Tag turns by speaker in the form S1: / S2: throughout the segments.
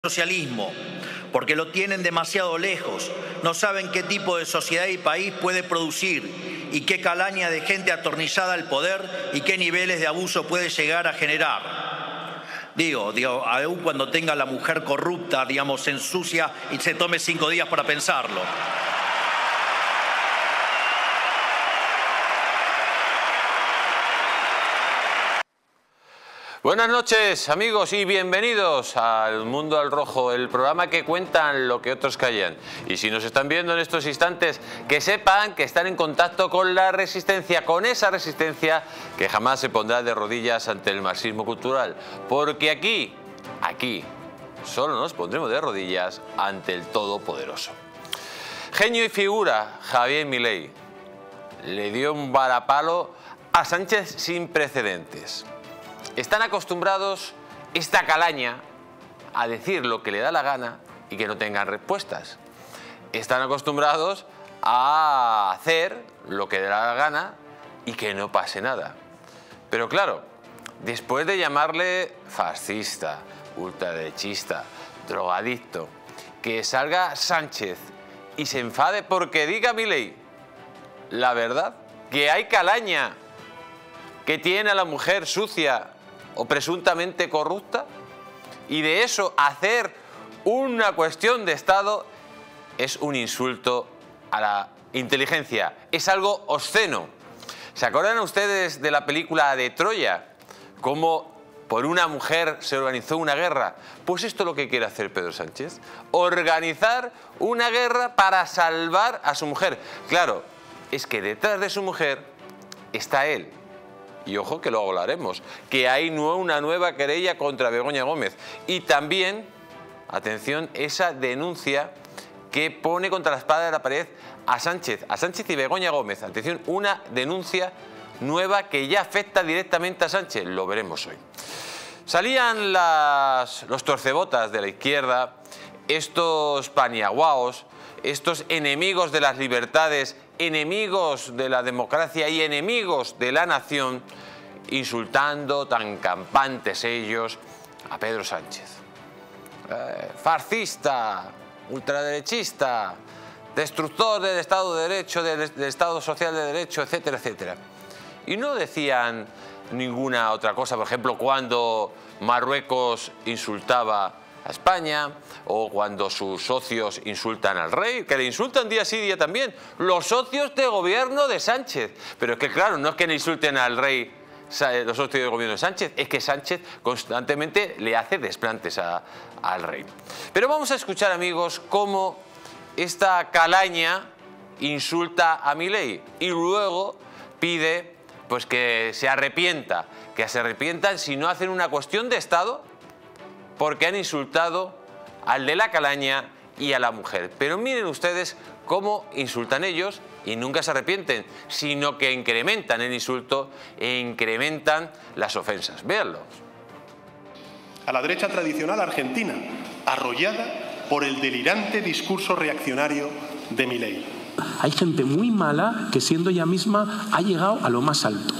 S1: socialismo, porque lo tienen demasiado lejos, no saben qué tipo de sociedad y país puede producir y qué calaña de gente atornillada al poder y qué niveles de abuso puede llegar a generar. Digo, aún cuando tenga la mujer corrupta, digamos, se ensucia y se tome 5 días para pensarlo.
S2: Buenas noches, amigos, y bienvenidos al Mundo al Rojo, el programa que cuentan lo que otros callan. Y si nos están viendo en estos instantes, que sepan que están en contacto con la resistencia, con esa resistencia que jamás se pondrá de rodillas ante el marxismo cultural. Porque aquí, solo nos pondremos de rodillas ante el Todopoderoso. Genio y figura, Javier Milei le dio un varapalo a Sánchez sin precedentes. Están acostumbrados esta calaña a decir lo que le da la gana y que no tengan respuestas. Están acostumbrados a hacer lo que le da la gana y que no pase nada. Pero claro, después de llamarle fascista, ultraderechista, drogadicto, que salga Sánchez y se enfade porque diga Milei la verdad, que hay calaña que tiene a la mujer sucia o presuntamente corrupta, y de eso hacer una cuestión de Estado es un insulto a la inteligencia, es algo obsceno. ¿Se acuerdan ustedes de la película de Troya? Cómo por una mujer se organizó una guerra. Pues esto es lo que quiere hacer Pedro Sánchez, organizar una guerra para salvar a su mujer. Claro, es que detrás de su mujer está él. Y ojo que luego hablaremos, que hay una nueva querella contra Begoña Gómez. Y también, atención, esa denuncia que pone contra la espada de la pared a Sánchez y Begoña Gómez. Atención, una denuncia nueva que ya afecta directamente a Sánchez. Lo veremos hoy. Salían los torcebotas de la izquierda, estos paniaguaos, estos enemigos de las libertades, enemigos de la democracia y enemigos de la nación, insultando tan campantes ellos a Pedro Sánchez. Fascista, ultraderechista, destructor del Estado de Derecho, del Estado Social de Derecho, etcétera, etcétera. Y no decían ninguna otra cosa, por ejemplo, cuando Marruecos insultaba a España, o cuando sus socios insultan al rey, que le insultan día sí día también, los socios de gobierno de Sánchez. Pero es que claro, no es que le insulten al rey los socios de gobierno de Sánchez, es que Sánchez constantemente le hace desplantes al rey. Pero vamos a escuchar, amigos, cómo esta calaña insulta a Milei y luego pide pues que se arrepientan si no hacen una cuestión de Estado, porque han insultado al de la calaña y a la mujer. Pero miren ustedes cómo insultan ellos y nunca se arrepienten, sino que incrementan el insulto e incrementan las ofensas. Véanlos.
S3: A la derecha tradicional argentina, arrollada por el delirante discurso reaccionario de Milei.
S4: Hay gente muy mala que siendo ella misma ha llegado a lo más alto.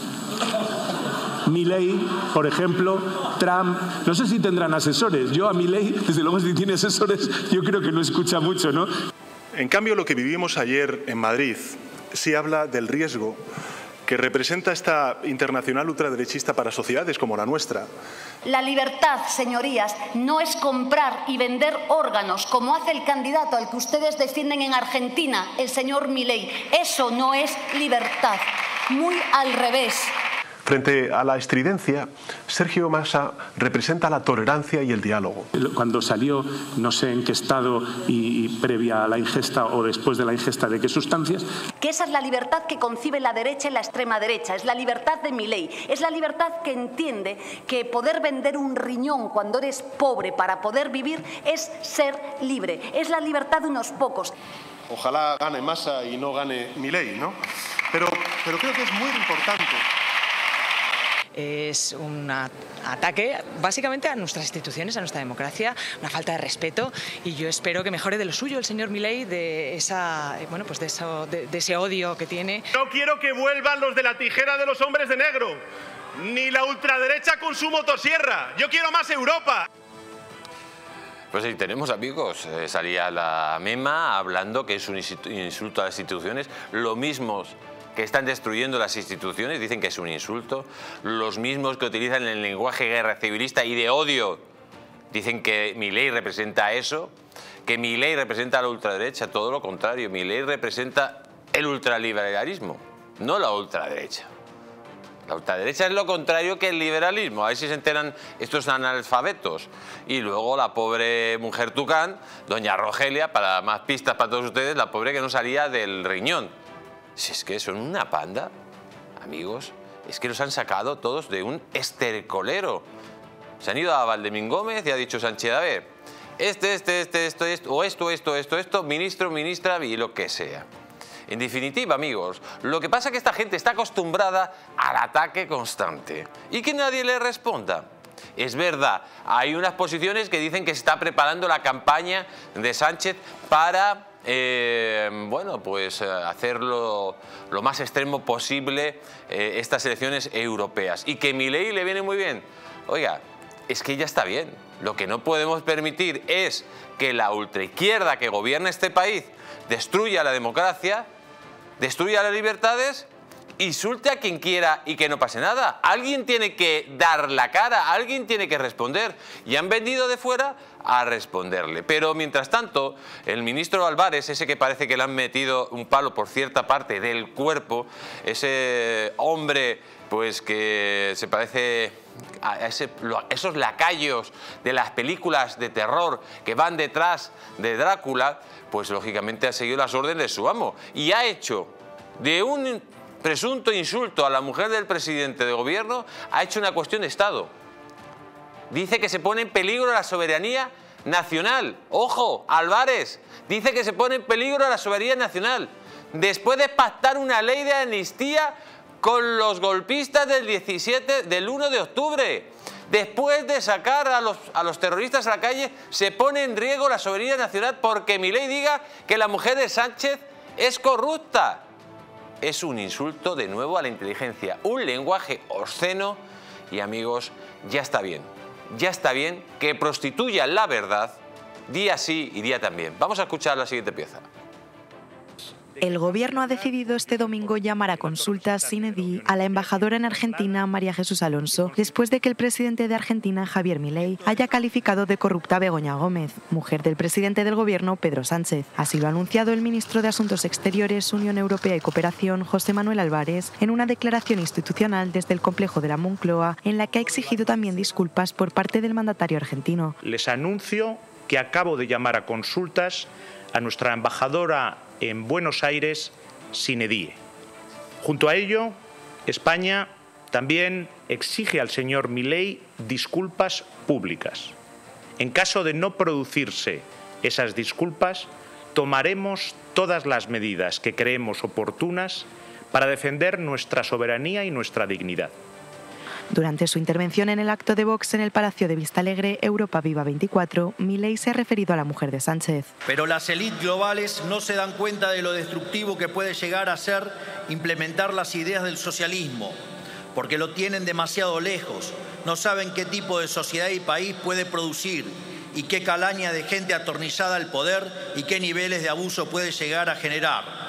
S4: Milei, por ejemplo, Trump, no sé si tendrán asesores. Yo a Milei, desde luego si tiene asesores, yo creo que no escucha mucho, ¿no?
S3: En cambio, lo que vivimos ayer en Madrid sí habla del riesgo que representa esta internacional ultraderechista para sociedades como la nuestra.
S5: La libertad, señorías, no es comprar y vender órganos, como hace el candidato al que ustedes defienden en Argentina, el señor Milei. Eso no es libertad, muy al revés.
S3: Frente a la estridencia, Sergio Massa representa la tolerancia y el diálogo.
S4: Cuando salió, no sé en qué estado y previa a la ingesta o después de la ingesta de qué sustancias.
S5: Que esa es la libertad que concibe la derecha y la extrema derecha, es la libertad de Milei, es la libertad que entiende que poder vender un riñón cuando eres pobre para poder vivir es ser libre, es la libertad de unos pocos.
S3: Ojalá gane Massa y no gane Milei, ¿no? Pero creo que es muy importante.
S6: Es un ataque básicamente a nuestras instituciones, a nuestra democracia, una falta de respeto, y yo espero que mejore de lo suyo el señor Milei, de ese odio que tiene.
S7: No quiero que vuelvan los de la tijera de los hombres de negro, ni la ultraderecha con su motosierra. Yo quiero más Europa.
S2: Pues sí, tenemos amigos. Salía la MEMA hablando que es un insulto a las instituciones. Lo mismo que están destruyendo las instituciones dicen que es un insulto. Los mismos que utilizan el lenguaje guerra civilista y de odio dicen que Milei representa eso, que Milei representa a la ultraderecha. Todo lo contrario, Milei representa el ultraliberalismo, no la ultraderecha. La ultraderecha es lo contrario que el liberalismo. A ver si se enteran estos analfabetos. Y luego la pobre mujer tucán, doña Rogelia, para más pistas para todos ustedes, la pobre que no salía del riñón. Si es que son una panda, amigos, es que los han sacado todos de un estercolero. Se han ido a Valdemín Gómez y ha dicho Sánchez, a ver, esto, ministro, ministra y lo que sea. En definitiva, amigos, lo que pasa es que esta gente está acostumbrada al ataque constante y que nadie le responda. Es verdad, hay unas posiciones que dicen que se está preparando la campaña de Sánchez para bueno, pues hacerlo lo más extremo posible estas elecciones europeas y que Milei le viene muy bien. Oiga, es que ya está bien. Lo que no podemos permitir es que la ultraizquierda que gobierna este país destruya la democracia, destruya las libertades, insulte a quien quiera y que no pase nada. Alguien tiene que dar la cara, alguien tiene que responder. Y han venido de fuera a responderle. Pero mientras tanto, el ministro Álvarez, ese que parece que le han metido un palo por cierta parte del cuerpo, ese hombre pues que se parece a esos lacayos de las películas de terror que van detrás de Drácula, pues lógicamente ha seguido las órdenes de su amo y ha hecho de un presunto insulto a la mujer del presidente de gobierno, ha hecho una cuestión de Estado. Dice que se pone en peligro la soberanía nacional. ¡Ojo, Álvarez! Dice que se pone en peligro la soberanía nacional. Después de pactar una ley de amnistía con los golpistas del 1 de octubre. Después de sacar a los terroristas a la calle, se pone en riesgo la soberanía nacional porque Milei diga que la mujer de Sánchez es corrupta. Es un insulto de nuevo a la inteligencia, un lenguaje obsceno y amigos, ya está bien que prostituyan la verdad día sí y día también. Vamos a escuchar la siguiente pieza.
S8: El Gobierno ha decidido este domingo llamar a consulta sine die a la embajadora en Argentina, María Jesús Alonso, después de que el presidente de Argentina, Javier Milei, haya calificado de corrupta a Begoña Gómez, mujer del presidente del Gobierno, Pedro Sánchez. Así lo ha anunciado el ministro de Asuntos Exteriores, Unión Europea y Cooperación, José Manuel Álvarez, en una declaración institucional desde el complejo de la Moncloa, en la que ha exigido también disculpas por parte del mandatario argentino.
S9: Les anuncio que acabo de llamar a consultas a nuestra embajadora en Buenos Aires, sine die. Junto a ello, España también exige al señor Milei disculpas públicas. En caso de no producirse esas disculpas, tomaremos todas las medidas que creemos oportunas para defender nuestra soberanía y nuestra dignidad.
S8: Durante su intervención en el acto de Vox en el Palacio de Vistalegre, Europa Viva 24, Milei se ha referido a la mujer de Sánchez.
S1: Pero las élites globales no se dan cuenta de lo destructivo que puede llegar a ser implementar las ideas del socialismo, porque lo tienen demasiado lejos, no saben qué tipo de sociedad y país puede producir y qué calaña de gente atornillada al poder y qué niveles de abuso puede llegar a generar.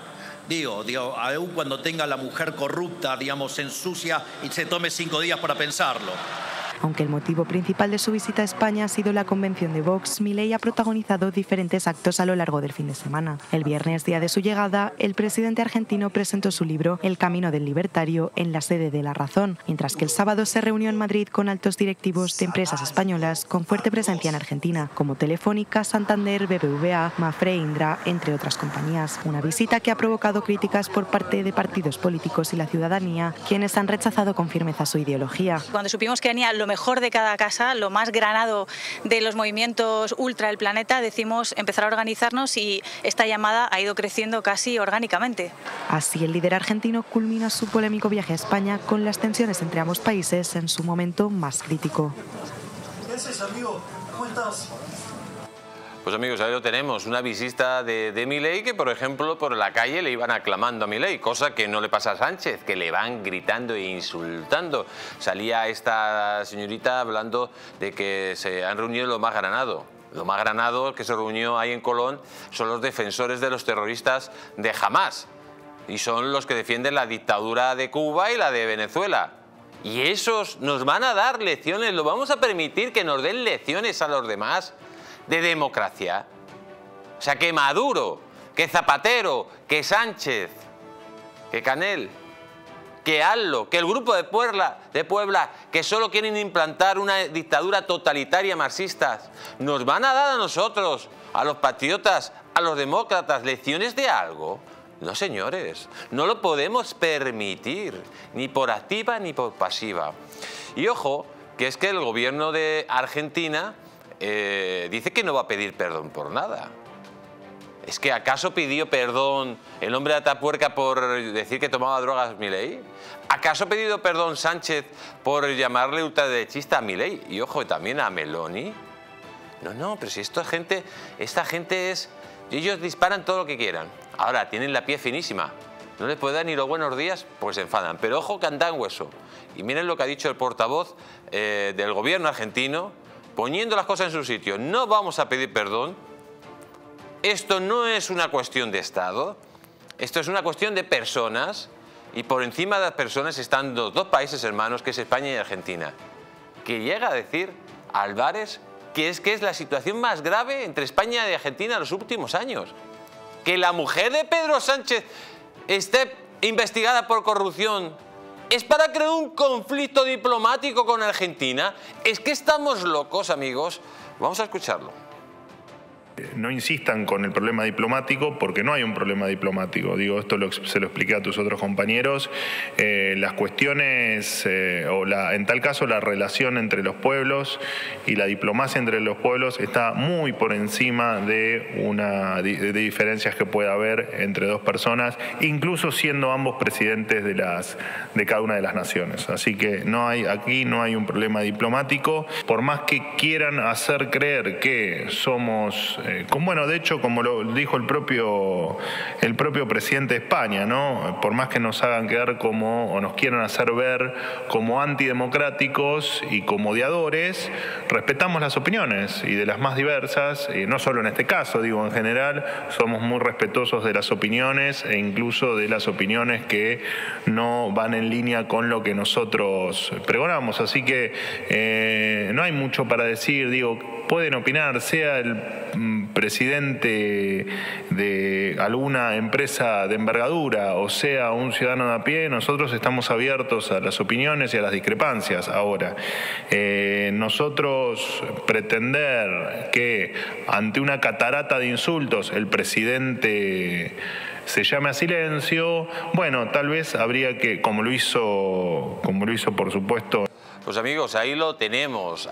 S1: Digo, aún cuando tenga la mujer corrupta, se ensucia y se tome 5 días para pensarlo.
S8: Aunque el motivo principal de su visita a España ha sido la convención de Vox, Milei ha protagonizado diferentes actos a lo largo del fin de semana. El viernes, día de su llegada, el presidente argentino presentó su libro El camino del libertario en la sede de La Razón, mientras que el sábado se reunió en Madrid con altos directivos de empresas españolas con fuerte presencia en Argentina, como Telefónica, Santander, BBVA, Mapfre, Indra, entre otras compañías. Una visita que ha provocado críticas por parte de partidos políticos y la ciudadanía, quienes han rechazado con firmeza su ideología.
S10: Cuando supimos que venía lo mejor de cada casa, lo más granado de los movimientos ultra del planeta, decimos empezar a organizarnos y esta llamada ha ido creciendo casi orgánicamente.
S8: Así, el líder argentino culmina su polémico viaje a España con las tensiones entre ambos países en su momento más crítico.
S11: ¿Qué haces, amigo? ¿Cómo estás?
S2: Pues amigos, ahí lo tenemos, una visita de Milei que, por ejemplo, por la calle le iban aclamando a Milei, cosa que no le pasa a Sánchez, que le van gritando e insultando. Salía esta señorita hablando de que se han reunido lo más granado. Lo más granado que se reunió ahí en Colón son los defensores de los terroristas de Hamás. Y son los que defienden la dictadura de Cuba y la de Venezuela. Y esos nos van a dar lecciones. ¿Lo vamos a permitir que nos den lecciones a los demás de democracia? O sea, que Maduro, que Zapatero, que Sánchez, que Canel, que ALLO, que el Grupo de Puebla, que solo quieren implantar una dictadura totalitaria marxista, nos van a dar a nosotros, a los patriotas, a los demócratas, lecciones de algo. No, señores, no lo podemos permitir, ni por activa ni por pasiva. Y ojo, que es que el gobierno de Argentina dice que no va a pedir perdón por nada. ¿Es que acaso pidió perdón el hombre de Atapuerca por decir que tomaba drogas Milei? ¿Acaso ha pedido perdón Sánchez por llamarle ultraderechista a Milei? Y ojo, también a Meloni. No, pero si esta gente es... Ellos disparan todo lo que quieran. Ahora, tienen la piel finísima. No les puede dar ni los buenos días, pues se enfadan. Pero ojo que andan hueso. Y miren lo que ha dicho el portavoz del gobierno argentino, poniendo las cosas en su sitio. No vamos a pedir perdón. Esto no es una cuestión de Estado. Esto es una cuestión de personas. Y por encima de las personas están los dos países hermanos, que es España y Argentina. Que llega a decir Álvarez que es la situación más grave entre España y Argentina en los últimos años. Que la mujer de Pedro Sánchez esté investigada por corrupción es para crear un conflicto diplomático con Argentina. Es que estamos locos, amigos. Vamos a escucharlo.
S3: No insistan con el problema diplomático, porque no hay un problema diplomático. Digo, esto se lo expliqué a tus otros compañeros. Las cuestiones, en tal caso la relación entre los pueblos y la diplomacia entre los pueblos está muy por encima de diferencias que pueda haber entre dos personas, incluso siendo ambos presidentes de cada una de las naciones. Así que aquí no hay un problema diplomático. Por más que quieran hacer creer que somos... Bueno, de hecho, como lo dijo el propio presidente de España, ¿no? Por más que nos hagan quedar o nos quieran hacer ver como antidemocráticos y como odiadores, respetamos las opiniones y de las más diversas, y no solo en este caso, digo, en general, somos muy respetuosos de las opiniones e incluso de las opiniones que no van en línea con lo que nosotros pregonamos. Así que no hay mucho para decir, digo, pueden opinar, sea el presidente de alguna empresa de envergadura o sea un ciudadano de a pie, nosotros estamos abiertos a las opiniones y a las discrepancias. Ahora, nosotros pretender que ante una catarata de insultos el presidente se llame a silencio, bueno, tal vez habría que, como lo hizo por supuesto.
S2: Pues amigos, ahí lo tenemos.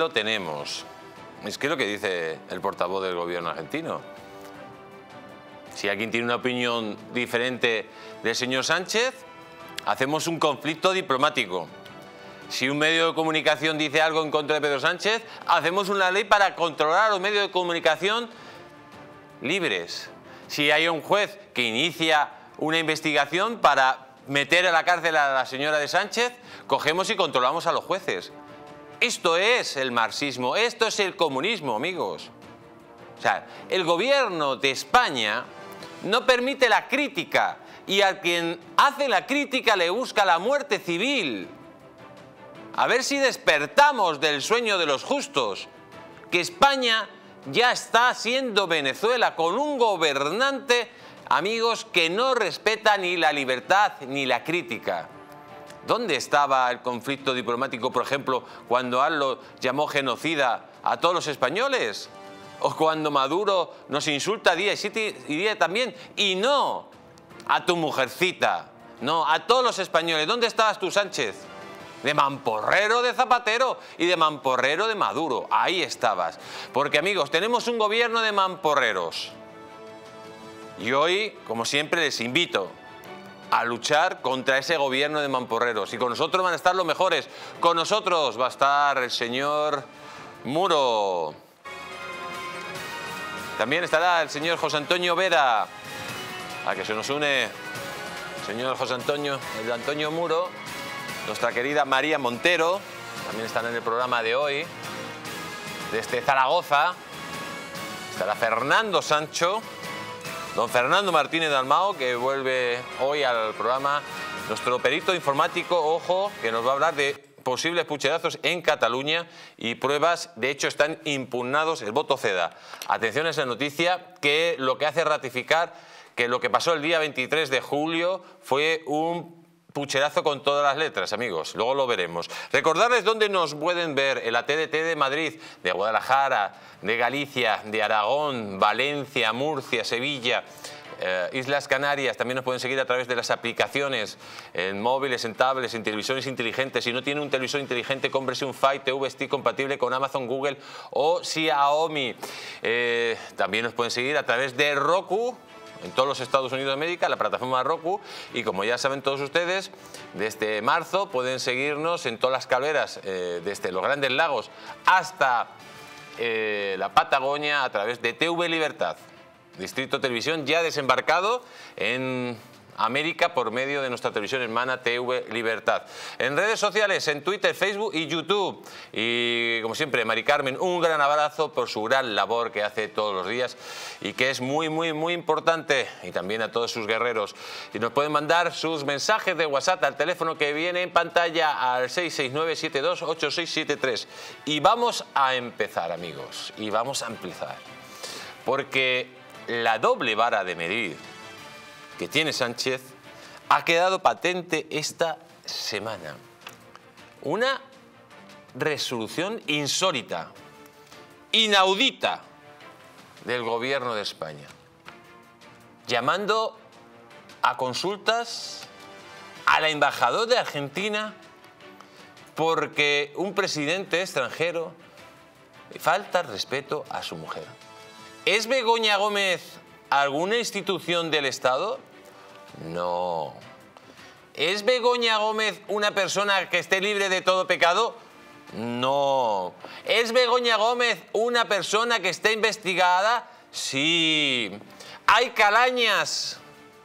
S2: Es que es lo que dice el portavoz del gobierno argentino. Si alguien tiene una opinión diferente del señor Sánchez, hacemos un conflicto diplomático. Si un medio de comunicación dice algo en contra de Pedro Sánchez, hacemos una ley para controlar a los medios de comunicación libres. Si hay un juez que inicia una investigación para meter a la cárcel a la señora de Sánchez, cogemos y controlamos a los jueces. Esto es el marxismo, esto es el comunismo, amigos. O sea, el gobierno de España no permite la crítica y a quien hace la crítica le busca la muerte civil. A ver si despertamos del sueño de los justos, que España ya está siendo Venezuela con un gobernante, amigos, que no respeta ni la libertad ni la crítica. ¿Dónde estaba el conflicto diplomático, por ejemplo, cuando ALLO llamó genocida a todos los españoles? ¿O cuando Maduro nos insulta día y día también? Y no a tu mujercita, no, a todos los españoles. ¿Dónde estabas tú, Sánchez? De mamporrero de Zapatero y de mamporrero de Maduro. Ahí estabas. Porque, amigos, tenemos un gobierno de mamporreros. Y hoy, como siempre, les invito a luchar contra ese gobierno de mamporreros. Y con nosotros van a estar los mejores. Con nosotros va a estar el señor Muro. También estará el señor José Antonio Vera, a que se nos une el señor José Antonio, el Antonio Muro, nuestra querida María Montero, también están en el programa de hoy, desde Zaragoza, Estará Fernando Sancho, don Fernando Martínez Dalmau, que vuelve hoy al programa. Nuestro perito informático, ojo, que nos va a hablar de posibles pucherazos en Cataluña y pruebas, de hecho están impugnados el voto CEDA. Atención a esa noticia, que lo que hace ratificar que lo que pasó el día 23 de julio fue un pucherazo con todas las letras, amigos. Luego lo veremos. Recordarles dónde nos pueden ver: en la TDT de Madrid, de Guadalajara, de Galicia, de Aragón, Valencia, Murcia, Sevilla, Islas Canarias. También nos pueden seguir a través de las aplicaciones en móviles, en tablets, en televisores inteligentes. Si no tiene un televisor inteligente, cómprese un Fire TV Stick compatible con Amazon, Google o Xiaomi. También nos pueden seguir a través de Roku, en todos los Estados Unidos de América, la plataforma Roku. Y como ya saben todos ustedes, desde marzo pueden seguirnos en todas las calderas, desde los Grandes Lagos hasta la Patagonia, a través de TV Libertad, Distrito Televisión, ya desembarcado en América por medio de nuestra televisión hermana TV Libertad. En redes sociales, en Twitter, Facebook y YouTube. Y como siempre, Mari Carmen, un gran abrazo por su gran labor que hace todos los días y que es muy, muy, muy importante. Y también a todos sus guerreros. Y nos pueden mandar sus mensajes de WhatsApp al teléfono que viene en pantalla, al 669-728673. Y vamos a empezar, amigos. Y vamos a empezar. Porque la doble vara de medir que tiene Sánchez ha quedado patente esta semana. Una resolución insólita, inaudita del gobierno de España, llamando a consultas al embajador de Argentina porque un presidente extranjero falta el respeto a su mujer. ¿Es Begoña Gómez alguna institución del Estado? No. ¿Es Begoña Gómez una persona que esté libre de todo pecado? No. ¿Es Begoña Gómez una persona que esté investigada? Sí. ¿Hay calañas?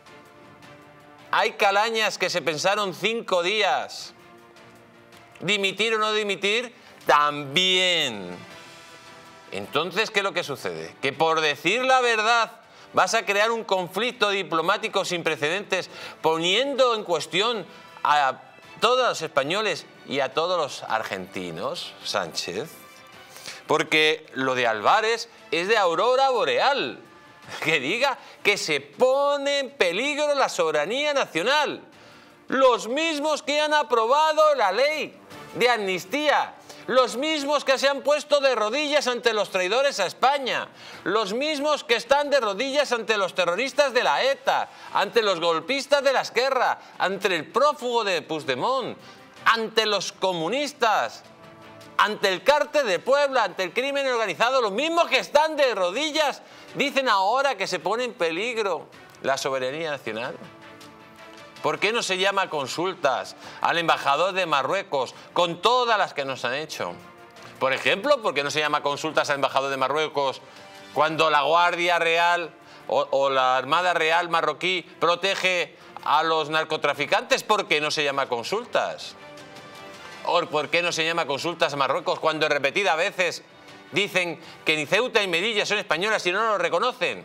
S2: ¿Hay calañas que se pensaron 5 días? ¿Dimitir o no dimitir? También. Entonces, ¿qué es lo que sucede? Que por decir la verdad vas a crear un conflicto diplomático sin precedentes, poniendo en cuestión a todos los españoles y a todos los argentinos, Sánchez. Porque lo de Álvarez es de aurora boreal, que diga que se pone en peligro la soberanía nacional. Los mismos que han aprobado la ley de amnistía, los mismos que se han puesto de rodillas ante los traidores a España, los mismos que están de rodillas ante los terroristas de la ETA, ante los golpistas de la Esquerra, ante el prófugo de Puigdemont, ante los comunistas, ante el cártel de Puebla, ante el crimen organizado, los mismos que están de rodillas, dicen ahora que se pone en peligro la soberanía nacional. ¿Por qué no se llama consultas al embajador de Marruecos con todas las que nos han hecho? Por ejemplo, ¿por qué no se llama consultas al embajador de Marruecos cuando la Guardia Real o la Armada Real marroquí protege a los narcotraficantes? ¿Por qué no se llama consultas? ¿O por qué no se llama consultas a Marruecos cuando repetidas veces dicen que ni Ceuta ni Melilla son españolas y no lo reconocen?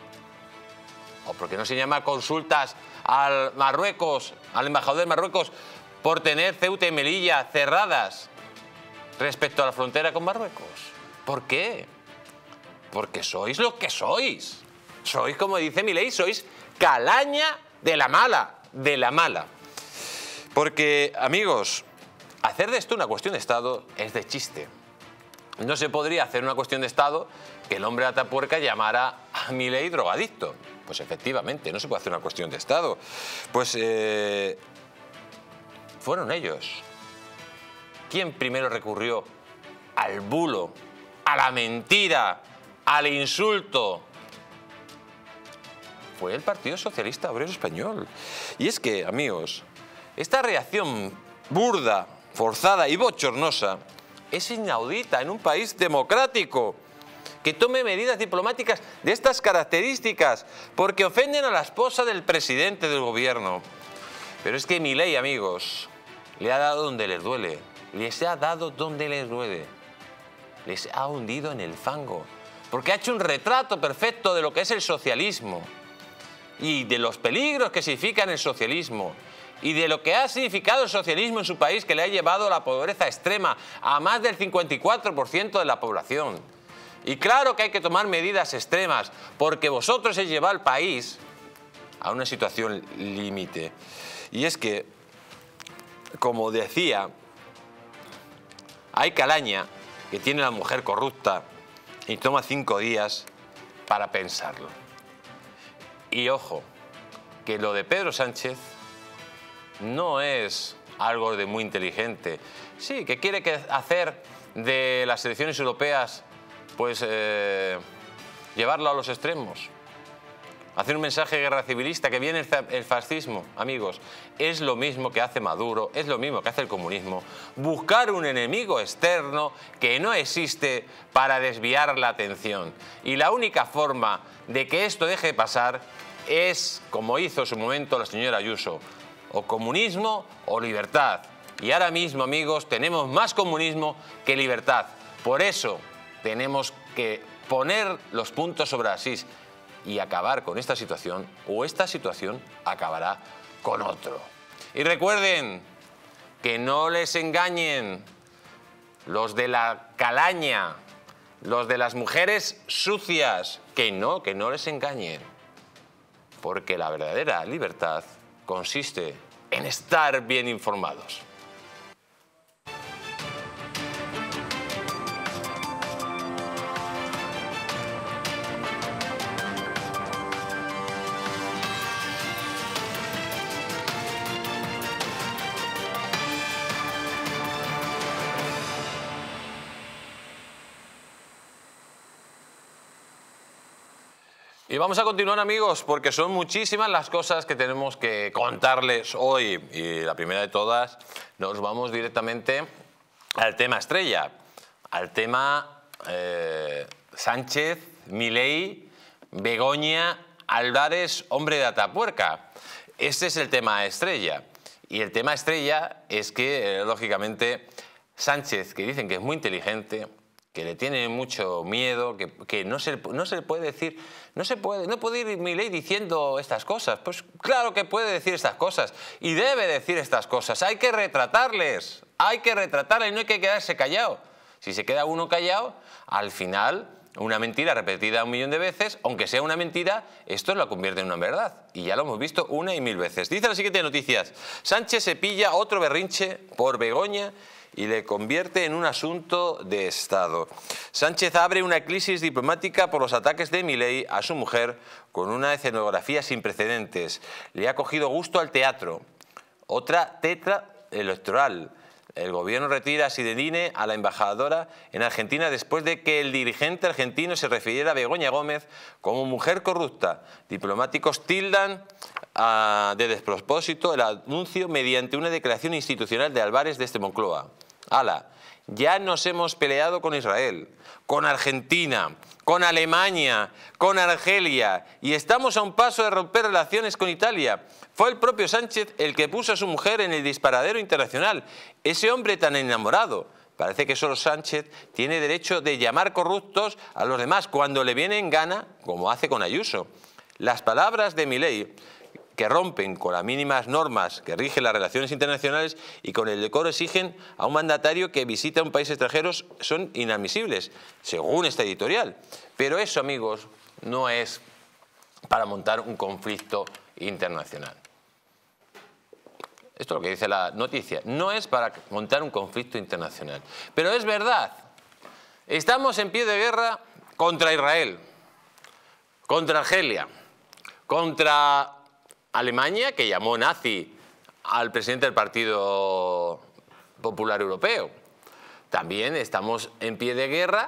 S2: ¿O por qué no se llama consultas al Marruecos, al embajador de Marruecos, por tener Ceuta y Melilla cerradas respecto a la frontera con Marruecos? ¿Por qué? Porque sois lo que sois. Sois, como dice Milei, sois calaña de la mala, de la mala. Porque, amigos, hacer de esto una cuestión de Estado es de chiste. No se podría hacer una cuestión de Estado que el hombre atapuerca llamara a Milei drogadicto. Pues efectivamente, no se puede hacer una cuestión de Estado. Pues fueron ellos. ¿Quién primero recurrió al bulo, a la mentira, al insulto? Fue el Partido Socialista Obrero Español. Y es que, amigos, esta reacción burda, forzada y bochornosa es inaudita en un país democrático que tome medidas diplomáticas de estas características, porque ofenden a la esposa del presidente del gobierno. Pero es que Milei, amigos, le ha dado donde les duele, les ha dado donde les duele, les ha hundido en el fango, porque ha hecho un retrato perfecto de lo que es el socialismo y de los peligros que significa el socialismo y de lo que ha significado el socialismo en su país, que le ha llevado a la pobreza extrema a más del 54% de la población. Y claro que hay que tomar medidas extremas, porque vosotros os lleváis al país a una situación límite. Y es que, como decía, hay calaña que tiene la mujer corrupta y toma 5 días para pensarlo. Y ojo, que lo de Pedro Sánchez no es algo de muy inteligente. Sí, que quiere hacer de las elecciones europeas, pues, llevarlo a los extremos. Hacer un mensaje de guerra civilista, que viene el fascismo, amigos. Es lo mismo que hace Maduro, es lo mismo que hace el comunismo. Buscar un enemigo externo que no existe para desviar la atención. Y la única forma de que esto deje de pasar es, como hizo en su momento la señora Ayuso, o comunismo o libertad. Y ahora mismo, amigos, tenemos más comunismo que libertad. Por eso tenemos que poner los puntos sobre las is y acabar con esta situación, o esta situación acabará con otro. Y recuerden que no les engañen los de la calaña, los de las mujeres sucias, que no les engañen, porque la verdadera libertad consiste en estar bien informados. Y vamos a continuar, amigos, porque son muchísimas las cosas que tenemos que contarles hoy. Y la primera de todas, nos vamos directamente al tema estrella, al tema Sánchez, Milei, Begoña, Álvarez, hombre de Atapuerca. Este es el tema estrella. Y el tema estrella es que, lógicamente, Sánchez, que dicen que es muy inteligente, que le tiene mucho miedo, que no se le puede decir, no puede ir Milei diciendo estas cosas. Pues claro que puede decir estas cosas y debe decir estas cosas. Hay que retratarles, no hay que quedarse callado. Si se queda uno callado, al final, una mentira repetida 1 millón de veces, aunque sea una mentira, esto lo convierte en una verdad. Y ya lo hemos visto 1 y 1000 veces. Dice la siguiente noticias: Sánchez se pilla otro berrinche por Begoña y le convierte en un asunto de Estado. Sánchez abre una crisis diplomática por los ataques de Milei a su mujer con una escenografía sin precedentes. Le ha cogido gusto al teatro. Otra tetra electoral. El gobierno retira a Sidedine, a la embajadora en Argentina, después de que el dirigente argentino se refiriera a Begoña Gómez como mujer corrupta. Diplomáticos tildan de despropósito el anuncio mediante una declaración institucional de Álvarez desde Moncloa. ¡Hala! Ya nos hemos peleado con Israel, con Argentina, con Alemania, con Argelia y estamos a un paso de romper relaciones con Italia. Fue el propio Sánchez el que puso a su mujer en el disparadero internacional. Ese hombre tan enamorado. Parece que solo Sánchez tiene derecho de llamar corruptos a los demás cuando le viene en gana, como hace con Ayuso. Las palabras de Milei, que rompen con las mínimas normas que rigen las relaciones internacionales y con el decoro exigen a un mandatario que visita un país extranjero, son inadmisibles, según esta editorial. Pero eso, amigos, no es para montar un conflicto internacional. Esto es lo que dice la noticia. No es para montar un conflicto internacional. Pero es verdad. Estamos en pie de guerra contra Israel, contra Argelia, contra Alemania, que llamó nazi al presidente del Partido Popular Europeo. También estamos en pie de guerra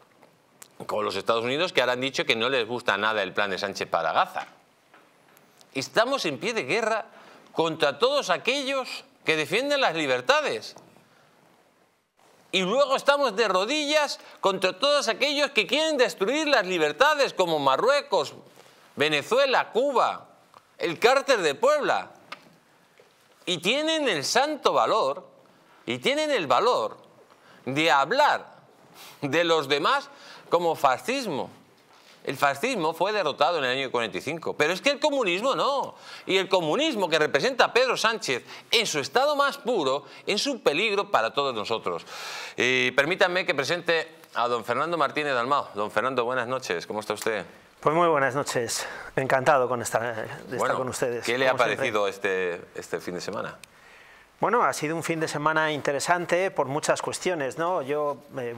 S2: con los Estados Unidos, que ahora han dicho que no les gusta nada el plan de Sánchez para Gaza. Estamos en pie de guerra contra todos aquellos que defienden las libertades. Y luego estamos de rodillas contra todos aquellos que quieren destruir las libertades, como Marruecos, Venezuela, Cuba, el cártel de Puebla. Y tienen el santo valor, y tienen el valor de hablar de los demás como fascismo. El fascismo fue derrotado en el año 45, pero es que el comunismo no. Y el comunismo que representa a Pedro Sánchez en su estado más puro es un peligro para todos nosotros. Y permítanme que presente a don Fernando Martínez Dalmau. Don Fernando, buenas noches. ¿Cómo está usted?
S12: Pues muy buenas noches. Encantado de estar con ustedes.
S2: ¿Qué le ha parecido este fin de semana?
S12: Bueno, ha sido un fin de semana interesante por muchas cuestiones, ¿no? Yo,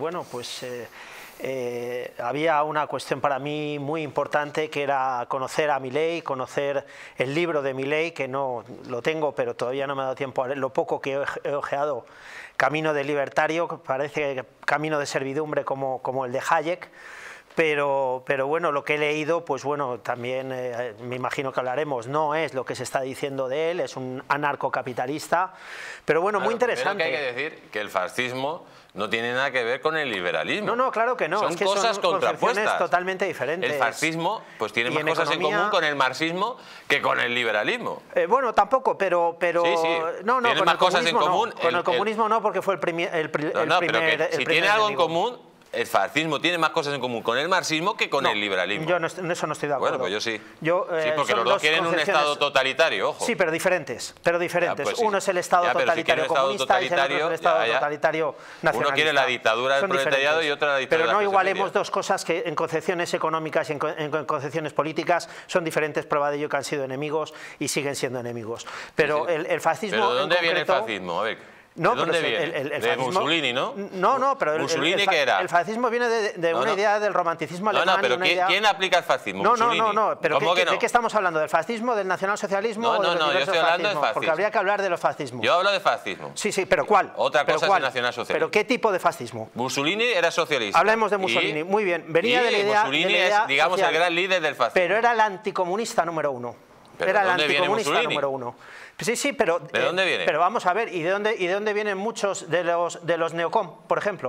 S12: había una cuestión para mí muy importante, que era conocer a Milei, conocer el libro de Milei, que no lo tengo, pero todavía no me ha dado tiempo a leer. Lo poco que he ojeado, Camino del Libertario, parece Camino de Servidumbre como el de Hayek. Pero bueno, lo que he leído, pues bueno, también me imagino que hablaremos, no es lo que se está diciendo de él, es un anarcocapitalista, pero bueno, muy interesante.
S2: Pero que hay que decir que el fascismo no tiene nada que ver con el liberalismo.
S12: No, claro que no.
S2: Son cosas contrapuestas.
S12: Totalmente diferentes.
S2: El fascismo pues tiene más cosas en común con el marxismo que con el liberalismo.
S12: Bueno, tampoco, pero
S2: sí.
S12: No,
S2: tiene
S12: con
S2: más
S12: el
S2: cosas en común.
S12: Con el comunismo no, porque fue el primer.
S2: Si tiene algo en común, el fascismo tiene más cosas en común con el marxismo que con el liberalismo.
S12: Yo en eso no estoy de acuerdo.
S2: Bueno, pues yo sí.
S12: Sí,
S2: porque los dos quieren un Estado totalitario, ojo.
S12: Sí, pero diferentes.
S2: Ya, pues sí.
S12: Uno es el Estado totalitario comunista y el otro es el Estado totalitario nacionalista.
S2: Uno quiere la dictadura del proletariado y otro la dictadura
S12: de la
S2: Pero no
S12: igualemos dos cosas que en concepciones económicas y en concepciones políticas son diferentes. Prueba de ello que han sido enemigos y siguen siendo enemigos. Pero el fascismo.
S2: ¿Pero de dónde viene el fascismo? A ver.
S12: No,
S2: ¿De dónde
S12: pero
S2: viene?
S12: El
S2: de
S12: fascismo,
S2: Mussolini, ¿no?
S12: No, pero
S2: ¿Mussolini qué era?
S12: El fascismo viene de una idea del romanticismo alemán.
S2: Pero ¿quién aplica el fascismo?
S12: No, pero ¿de qué estamos hablando? ¿Del fascismo, del nacionalsocialismo o de los
S2: yo estoy hablando del fascismo.
S12: Porque habría que hablar de los fascismos.
S2: Yo hablo de fascismo.
S12: Sí, pero ¿cuál?
S2: Otra cosa es el nacionalsocialismo.
S12: ¿Pero qué tipo de fascismo?
S2: Mussolini era socialista.
S12: Hablemos de Mussolini, muy bien. Venía de la idea
S2: Mussolini es, digamos, el gran líder del fascismo.
S12: Pero era el anticomunista número uno. Era el anticomunista número uno. Sí, pero
S2: ¿de dónde viene?
S12: Pero vamos a ver, ¿y de dónde vienen muchos de los neocom, por ejemplo?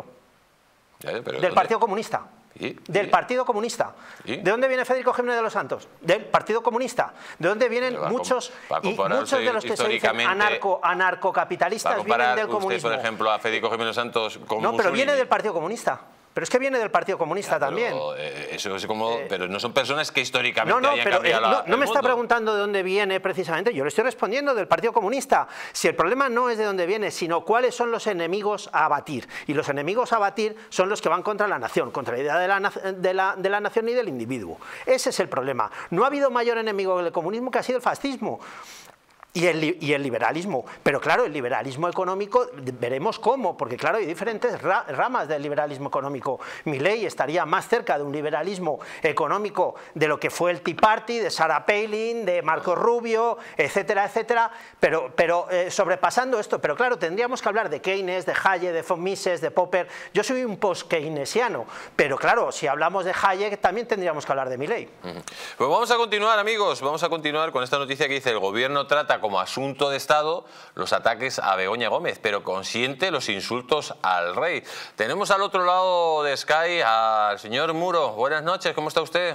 S12: Del Partido Comunista. Del Partido Comunista. ¿De dónde viene Federico Jiménez de los Santos? Del Partido Comunista. ¿De dónde vienen muchos de los que se dicen anarcocapitalistas vienen del comunismo?
S2: Usted, por ejemplo, a Federico Jiménez de los Santos con
S12: No, pero viene del Partido Comunista. Pero es que viene del Partido Comunista también.
S2: Eso es como, pero no son personas que históricamente hayan cambiado
S12: no me está preguntando de dónde viene precisamente, yo le estoy respondiendo del Partido Comunista. Si el problema no es de dónde viene, sino cuáles son los enemigos a abatir. Y los enemigos a abatir son los que van contra la nación, contra la idea de la nación y del individuo. Ese es el problema. No ha habido mayor enemigo del comunismo que ha sido el fascismo. Y el liberalismo, pero claro, el liberalismo económico veremos cómo, porque claro, hay diferentes ramas del liberalismo económico. Milei estaría más cerca de un liberalismo económico de lo que fue el Tea Party, de Sarah Palin, de Marco Rubio, etcétera, etcétera, pero sobrepasando esto, pero claro, tendríamos que hablar de Keynes, de Hayek, de von Mises, de Popper. Yo soy un post-keynesiano, pero claro, si hablamos de Hayek también tendríamos que hablar de Milei.
S2: Pues vamos a continuar, amigos, vamos a continuar con esta noticia que dice: el gobierno trata como asunto de Estado los ataques a Begoña Gómez, pero consiente los insultos al rey. Tenemos al otro lado de Sky al señor Muro. Buenas noches, ¿cómo está usted?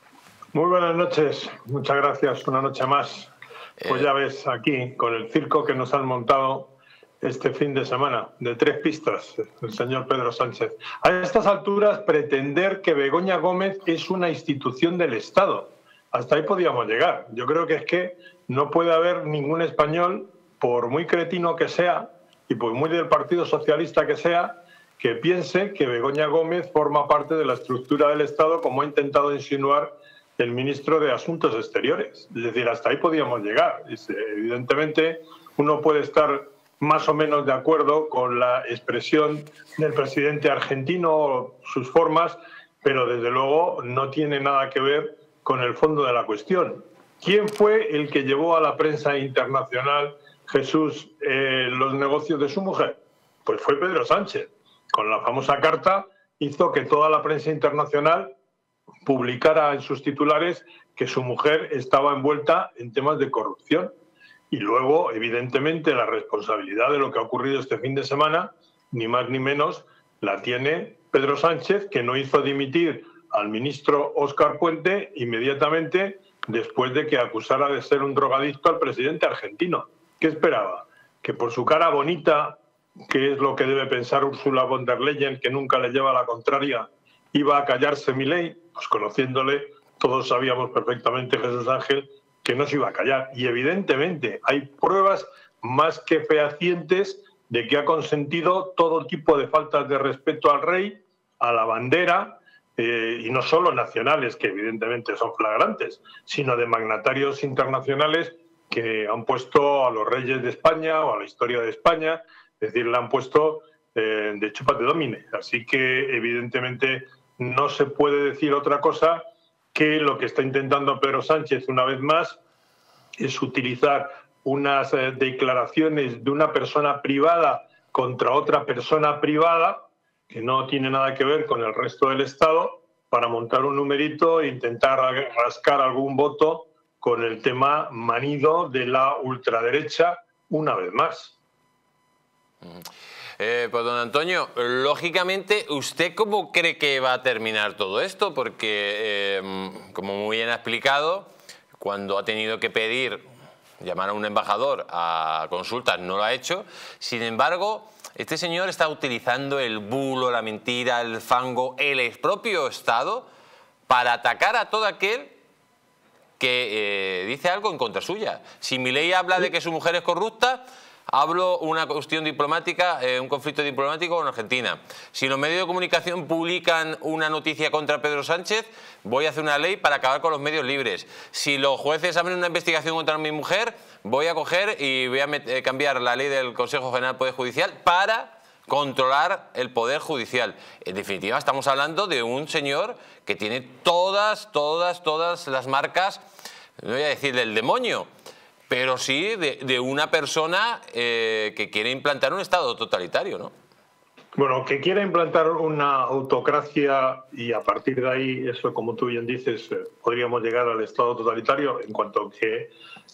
S13: Muy buenas noches, muchas gracias, una noche más. Pues ya ves, aquí, con el circo que nos han montado este fin de semana, de 3 pistas, el señor Pedro Sánchez. A estas alturas, pretender que Begoña Gómez es una institución del Estado. Hasta ahí podíamos llegar. Yo creo que es que no puede haber ningún español, por muy cretino que sea y por muy del Partido Socialista que sea, que piense que Begoña Gómez forma parte de la estructura del Estado, como ha intentado insinuar el ministro de Asuntos Exteriores. Es decir, hasta ahí podíamos llegar. Evidentemente, uno puede estar más o menos de acuerdo con la expresión del presidente argentino, sus formas, pero desde luego no tiene nada que ver con el fondo de la cuestión. ¿Quién fue el que llevó a la prensa internacional, Jesús, los negocios de su mujer? Pues fue Pedro Sánchez. Con la famosa carta hizo que toda la prensa internacional publicara en sus titulares que su mujer estaba envuelta en temas de corrupción. Y luego, evidentemente, la responsabilidad de lo que ha ocurrido este fin de semana, ni más ni menos, la tiene Pedro Sánchez, que no hizo dimitir al ministro Óscar Puente inmediatamente después de que acusara de ser un drogadicto al presidente argentino. ¿Qué esperaba? Que por su cara bonita, que es lo que debe pensar Ursula von der Leyen, que nunca le lleva la contraria, iba a callarse Milei, pues conociéndole, todos sabíamos perfectamente, Jesús Ángel, que no se iba a callar. Y evidentemente hay pruebas más que fehacientes de que ha consentido todo tipo de faltas de respeto al rey, a la bandera, y no solo nacionales, que evidentemente son flagrantes, sino de magnatarios internacionales que han puesto a los reyes de España o a la historia de España, es decir, la han puesto de chúpate domine. Así que evidentemente no se puede decir otra cosa que lo que está intentando Pedro Sánchez una vez más es utilizar unas declaraciones de una persona privada contra otra persona privada que no tiene nada que ver con el resto del Estado para montar un numerito e intentar rascar algún voto con el tema manido de la ultraderecha una vez más.
S2: Pues don Antonio, lógicamente, ¿usted cómo cree que va a terminar todo esto? Porque, como muy bien ha explicado, cuando ha tenido que pedir, llamar a un embajador a consultas, no lo ha hecho. Sin embargo, este señor está utilizando el bulo, la mentira, el fango, el propio Estado para atacar a todo aquel que dice algo en contra suya. Si Milei habla de que su mujer es corrupta, hablo una cuestión diplomática, un conflicto diplomático con Argentina. Si los medios de comunicación publican una noticia contra Pedro Sánchez, voy a hacer una ley para acabar con los medios libres. Si los jueces abren una investigación contra mi mujer, voy a coger y voy a cambiar la ley del Consejo General del Poder Judicial para controlar el Poder Judicial. En definitiva, estamos hablando de un señor que tiene todas las marcas, no voy a decir del demonio, pero sí de una persona que quiere implantar un Estado totalitario, ¿no?
S13: Bueno, que quiera implantar una autocracia y a partir de ahí, eso como tú bien dices, podríamos llegar al Estado totalitario en cuanto que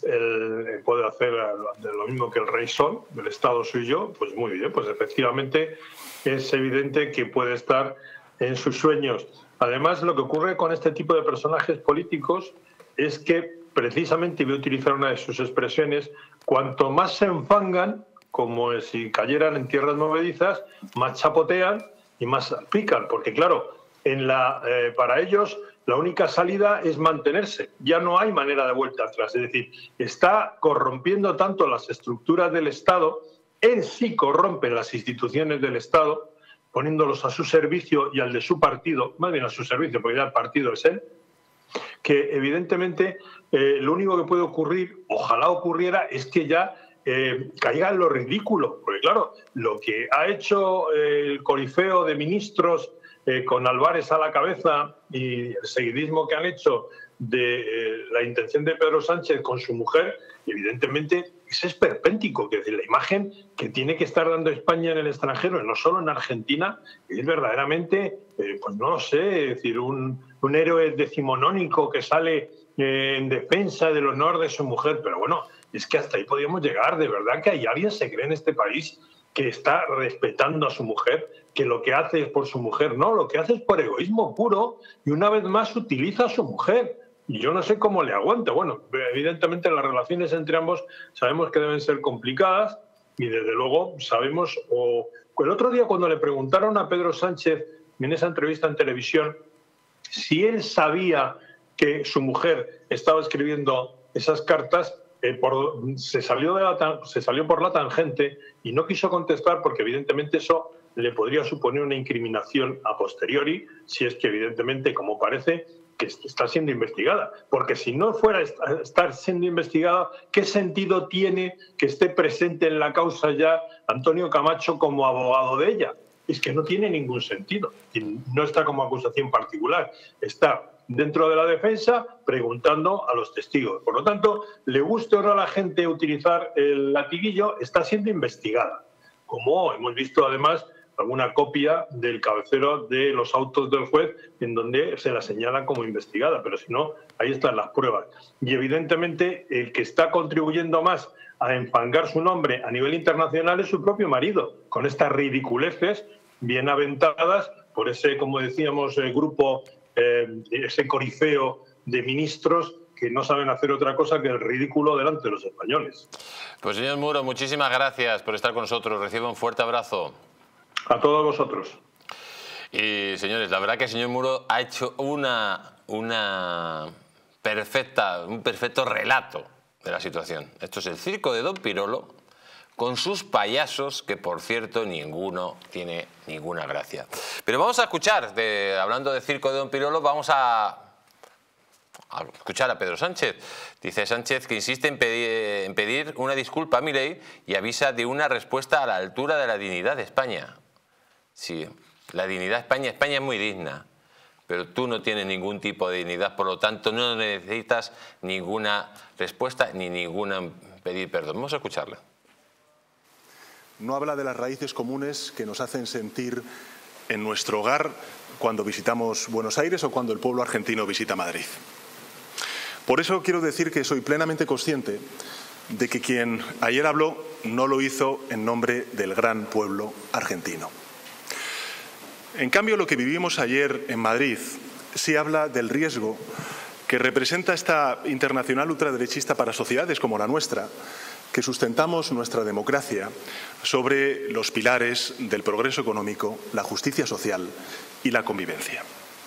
S13: él puede hacer lo mismo que el rey Sol, el Estado soy yo, pues muy bien, pues efectivamente es evidente que puede estar en sus sueños. Además, lo que ocurre con este tipo de personajes políticos es que precisamente, voy a utilizar una de sus expresiones, cuanto más se enfangan, como si cayeran en tierras movedizas, más chapotean y más salpican, porque claro, para ellos la única salida es mantenerse, ya no hay manera de vuelta atrás, es decir, está corrompiendo tanto las estructuras del Estado, él sí corrompe las instituciones del Estado, poniéndolos a su servicio y al de su partido, más bien a su servicio, porque ya el partido es él, que evidentemente lo único que puede ocurrir, ojalá ocurriera, es que ya caiga en lo ridículo, porque claro, lo que ha hecho el corifeo de ministros con Álvarez a la cabeza y el seguidismo que han hecho de la intención de Pedro Sánchez con su mujer, evidentemente es esperpéntico, que es decir, la imagen que tiene que estar dando España en el extranjero, no solo en Argentina, es verdaderamente, pues no lo sé, es decir, un héroe decimonónico que sale en defensa del honor de su mujer, pero bueno, es que hasta ahí podríamos llegar. De verdad que hay alguien se cree en este país que está respetando a su mujer, que lo que hace es por su mujer. No, lo que hace es por egoísmo puro y una vez más utiliza a su mujer. Y yo no sé cómo le aguanta. Bueno, evidentemente las relaciones entre ambos sabemos que deben ser complicadas y desde luego sabemos... El otro día cuando le preguntaron a Pedro Sánchez en esa entrevista en televisión si él sabía que su mujer estaba escribiendo esas cartas, se salió por la tangente y no quiso contestar porque evidentemente eso le podría suponer una incriminación a posteriori, si es que evidentemente, como parece, que está siendo investigada. Porque si no fuera a estar siendo investigada, ¿qué sentido tiene que esté presente en la causa ya Antonio Camacho como abogado de ella? Es que no tiene ningún sentido. No está como acusación particular, está dentro de la defensa preguntando a los testigos. Por lo tanto, le guste o no a la gente utilizar el latiguillo, está siendo investigada. Como hemos visto además alguna copia del cabecero de los autos del juez en donde se la señala como investigada, pero si no, ahí están las pruebas. Y evidentemente el que está contribuyendo más a enfangar su nombre a nivel internacional es su propio marido, con estas ridiculeces bien aventadas por ese, como decíamos, grupo, ese corifeo de ministros que no saben hacer otra cosa que el ridículo delante de los españoles.
S2: Pues señor Muro, muchísimas gracias por estar con nosotros. Reciba un fuerte abrazo.
S13: A todos vosotros.
S2: Y señores, la verdad que el señor Muro ha hecho un perfecto relato de la situación. Esto es el circo de Don Pirolo con sus payasos, que por cierto ninguno tiene ninguna gracia. Pero vamos a escuchar, hablando de circo de Don Pirolo, vamos a escuchar a Pedro Sánchez. Dice Sánchez que insiste en pedir una disculpa a Milei y avisa de una respuesta a la altura de la dignidad de España. Sí, la dignidad de España. España es muy digna, pero tú no tienes ningún tipo de dignidad, por lo tanto no necesitas ninguna respuesta ni ninguna pedir perdón. Vamos a escucharla.
S14: No habla de las raíces comunes que nos hacen sentir en nuestro hogar cuando visitamos Buenos Aires o cuando el pueblo argentino visita Madrid. Por eso quiero decir que soy plenamente consciente de que quien ayer habló no lo hizo en nombre del gran pueblo argentino. En cambio, lo que vivimos ayer en Madrid sí habla del riesgo que representa esta internacional ultraderechista para sociedades como la nuestra, que sustentamos nuestra democracia sobre los pilares del progreso económico, la justicia social y la convivencia.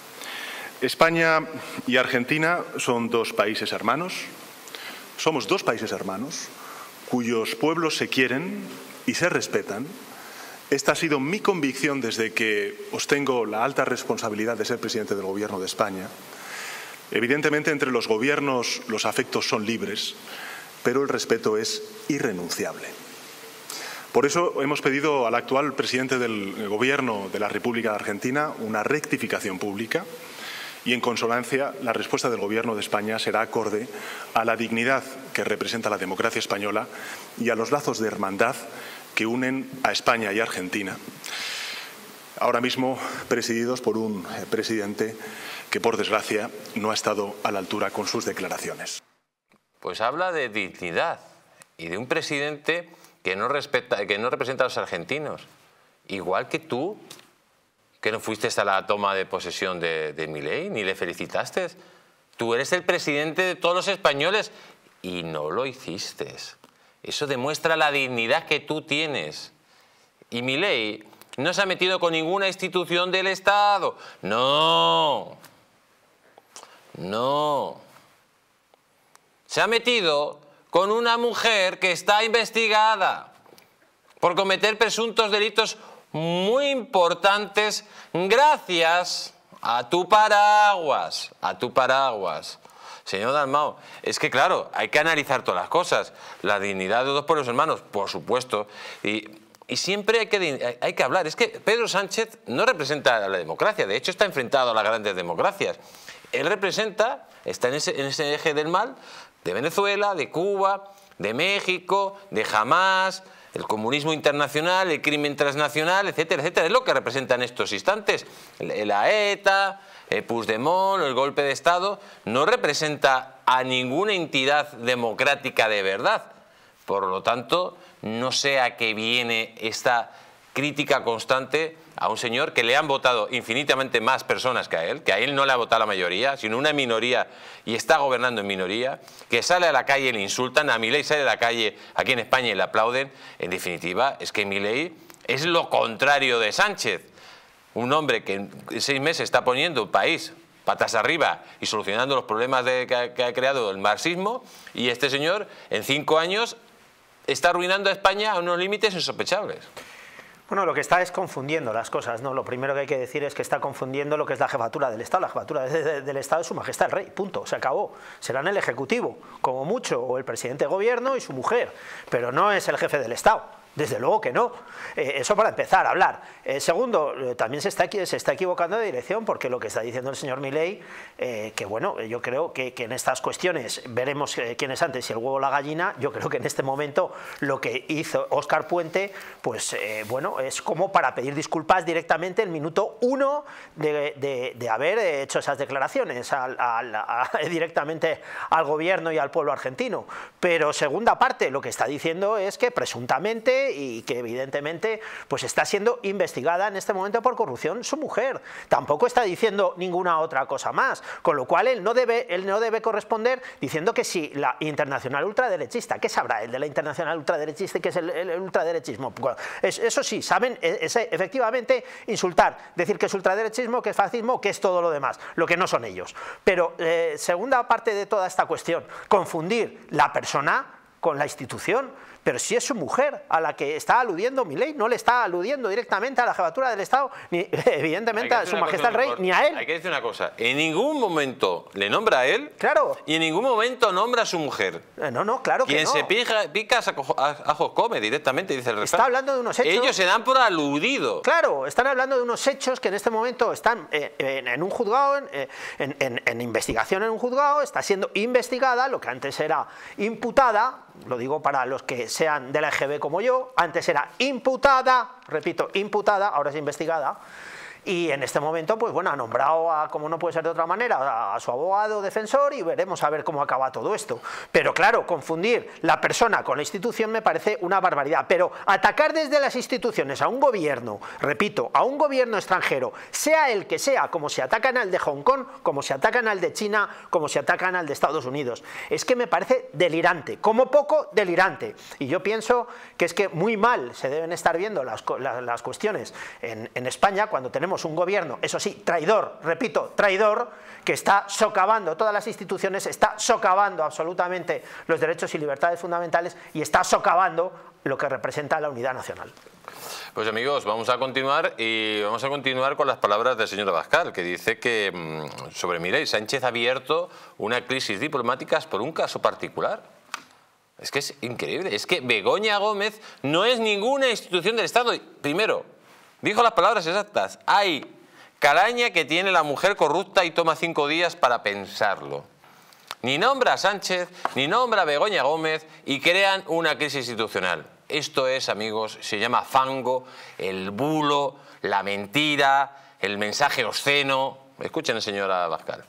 S14: España y Argentina son dos países hermanos, somos dos países hermanos cuyos pueblos se quieren y se respetan. Esta ha sido mi convicción desde que ostengo la alta responsabilidad de ser presidente del Gobierno de España. Evidentemente, entre los gobiernos los afectos son libres, pero el respeto es irrenunciable. Por eso hemos pedido al actual presidente del Gobierno de la República de Argentina una rectificación pública y, en consonancia, la respuesta del Gobierno de España será acorde a la dignidad que representa la democracia española y a los lazos de hermandad que unen a España y a Argentina, ahora mismo presididos por un presidente que, por desgracia, no ha estado a la altura con sus declaraciones.
S2: Pues habla de dignidad y de un presidente que no representa a los argentinos. Igual que tú, que no fuiste a la toma de posesión de Milei, ni le felicitaste. Tú eres el presidente de todos los españoles y no lo hiciste. Eso demuestra la dignidad que tú tienes. Y Milei no se ha metido con ninguna institución del Estado. No. No. Se ha metido con una mujer que está investigada por cometer presuntos delitos muy importantes gracias a tu paraguas, Señor Dalmau, es que claro, hay que analizar todas las cosas. La dignidad de dos pueblos hermanos, por supuesto, y siempre hay que hablar. Es que Pedro Sánchez no representa a la democracia, de hecho está enfrentado a las grandes democracias. Él está en ese eje del mal, de Venezuela, de Cuba, de México, de Hamás, el comunismo internacional, el crimen transnacional, etcétera, etcétera. Es lo que representa en estos instantes. La ETA, Puigdemont, el golpe de Estado, no representa a ninguna entidad democrática de verdad. Por lo tanto, no sé a qué viene esta crítica constante a un señor que le han votado infinitamente más personas que a él no le ha votado la mayoría, sino una minoría, y está gobernando en minoría, que sale a la calle y le insultan, a Milei sale a la calle aquí en España y le aplauden. En definitiva, es que Milei es lo contrario de Sánchez, un hombre que en 6 meses está poniendo un país patas arriba y solucionando los problemas que ha creado el marxismo, y este señor en 5 años está arruinando a España a unos límites insospechables.
S12: Bueno, lo que está es confundiendo las cosas, ¿no? Lo primero que hay que decir es que está confundiendo lo que es la jefatura del Estado. La jefatura del Estado es Su Majestad el Rey, punto, se acabó. Serán el Ejecutivo, como mucho, o el presidente de Gobierno y su mujer, pero no es el jefe del Estado. Desde luego que no. Eso para empezar a hablar. Segundo, también se está equivocando de dirección, porque lo que está diciendo el señor Milei, que bueno, yo creo que en estas cuestiones veremos quién es antes, si el huevo o la gallina. Yo creo que en este momento lo que hizo Óscar Puente, pues bueno, es como para pedir disculpas directamente el minuto 1 de haber hecho esas declaraciones directamente al gobierno y al pueblo argentino. Pero segunda parte, lo que está diciendo es que presuntamente sabe y que evidentemente pues está siendo investigada en este momento por corrupción su mujer. Tampoco está diciendo ninguna otra cosa más, con lo cual él no debe corresponder diciendo que si la internacional ultraderechista, ¿qué sabrá él de la internacional ultraderechista y qué es el ultraderechismo? Bueno, eso sí, saben efectivamente insultar, decir que es ultraderechismo, que es fascismo, que es todo lo demás, lo que no son ellos. Pero segunda parte de toda esta cuestión, confundir la persona con la institución. Pero si es su mujer a la que está aludiendo Milei, no le está aludiendo directamente a la jefatura del Estado, ni evidentemente a su majestad el rey, ni a él.
S2: Hay que decir una cosa, en ningún momento le nombra a él,
S12: claro,
S2: y en ningún momento nombra a su mujer.
S12: No, claro que no.
S2: Quien se pica ajos come directamente, dice el refrán.
S12: Está hablando de unos hechos.
S2: Ellos se dan por aludido.
S12: Claro, están hablando de unos hechos que en este momento están en un juzgado, en investigación en un juzgado, está siendo investigada, lo que antes era imputada, lo digo para los que sean de la EGB como yo, antes era imputada, repito, imputada, ahora es investigada. Y en este momento, pues bueno, ha nombrado, como no puede ser de otra manera, a su abogado defensor y veremos a ver cómo acaba todo esto. Pero claro, confundir la persona con la institución me parece una barbaridad. Pero atacar desde las instituciones a un gobierno, repito, a un gobierno extranjero, sea el que sea, como se atacan al de Hong Kong, como se atacan al de China, como se atacan al de Estados Unidos, es que me parece delirante, como poco delirante. Y yo pienso que es que muy mal se deben estar viendo las cuestiones en España cuando tenemos un gobierno, eso sí, traidor, repito, traidor, que está socavando todas las instituciones, está socavando absolutamente los derechos y libertades fundamentales y está socavando lo que representa la unidad nacional.
S2: Pues amigos, vamos a continuar con las palabras del señor Abascal, que dice que sobre Milei, Sánchez ha abierto una crisis diplomática por un caso particular. Es que es increíble, es que Begoña Gómez no es ninguna institución del Estado. Primero, dijo las palabras exactas, hay calaña que tiene la mujer corrupta y toma 5 días para pensarlo. Ni nombra a Sánchez, ni nombra a Begoña Gómez y crean una crisis institucional. Esto es, amigos, se llama fango, el bulo, la mentira, el mensaje obsceno. Escuchen al señor Abascal.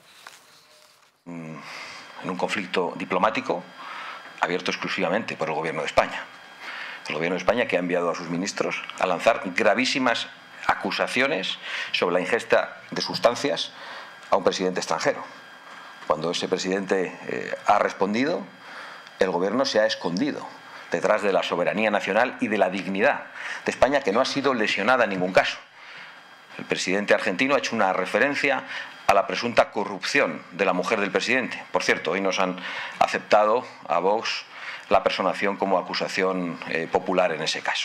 S15: En un conflicto diplomático abierto exclusivamente por el Gobierno de España. El Gobierno de España que ha enviado a sus ministros a lanzar gravísimas acusaciones sobre la ingesta de sustancias a un presidente extranjero. Cuando ese presidente ha respondido, el Gobierno se ha escondido detrás de la soberanía nacional y de la dignidad de España, que no ha sido lesionada en ningún caso. El presidente argentino ha hecho una referencia a la presunta corrupción de la mujer del presidente. Por cierto, hoy nos han aceptado a Vox la personación como acusación popular en ese caso.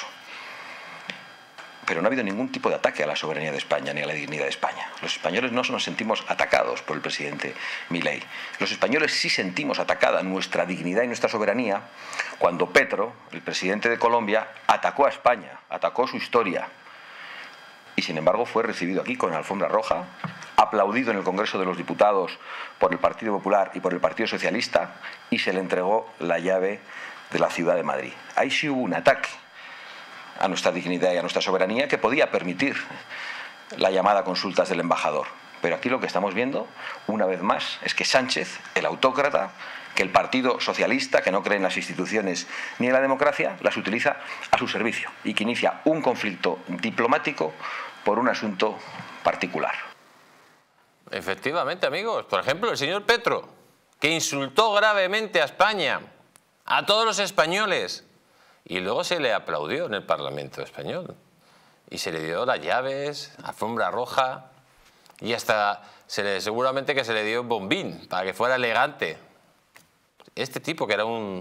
S15: Pero no ha habido ningún tipo de ataque a la soberanía de España ni a la dignidad de España. Los españoles no nos sentimos atacados por el presidente Milei. Los españoles sí sentimos atacada nuestra dignidad y nuestra soberanía cuando Petro, el presidente de Colombia, atacó a España, atacó su historia. Y sin embargo fue recibido aquí con alfombra roja, aplaudido en el Congreso de los Diputados por el Partido Popular y por el Partido Socialista, y se le entregó la llave de la ciudad de Madrid. Ahí sí hubo un ataque a nuestra dignidad y a nuestra soberanía que podía permitir la llamada a consultas del embajador. Pero aquí lo que estamos viendo, una vez más, es que Sánchez, el autócrata, que el Partido Socialista, que no cree en las instituciones ni en la democracia, las utiliza a su servicio y que inicia un conflicto diplomático por un asunto particular.
S2: Efectivamente, amigos. Por ejemplo, el señor Petro, que insultó gravemente a España, a todos los españoles, y luego se le aplaudió en el Parlamento español. Y se le dio las llaves, alfombra roja, y hasta seguramente que se le dio un bombín para que fuera elegante. Este tipo que era un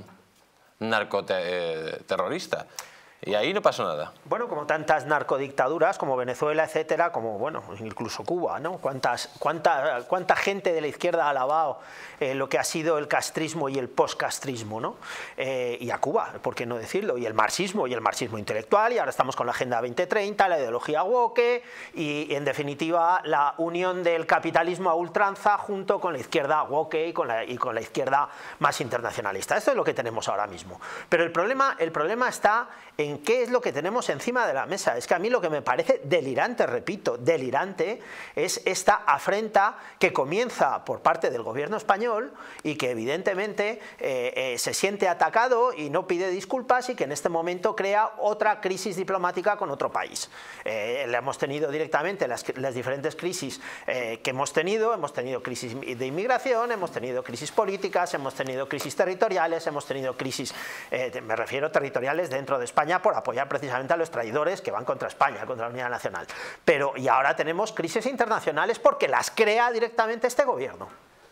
S2: narcoterrorista. Y ahí no pasó nada.
S12: Bueno, como tantas narcodictaduras, como Venezuela, etcétera, como, bueno, incluso Cuba, ¿no? ¿Cuánta gente de la izquierda ha alabado lo que ha sido el castrismo y el postcastrismo, ¿no? Y a Cuba, ¿por qué no decirlo? Y el marxismo intelectual, y ahora estamos con la Agenda 2030, la ideología woke, y en definitiva la unión del capitalismo a ultranza junto con la izquierda woke y con la izquierda más internacionalista. Esto es lo que tenemos ahora mismo. Pero el problema está en en qué es lo que tenemos encima de la mesa. Es que a mí lo que me parece delirante, repito, delirante, es esta afrenta que comienza por parte del gobierno español y que evidentemente se siente atacado y no pide disculpas, y que en este momento crea otra crisis diplomática con otro país. Le hemos tenido directamente las diferentes crisis que hemos tenido crisis de inmigración, hemos tenido crisis políticas, hemos tenido crisis territoriales, hemos tenido crisis, me refiero territoriales dentro de España, por apoyar precisamente a los traidores que van contra España, contra la unidad nacional. Y ahora tenemos crisis internacionales porque las crea directamente este gobierno.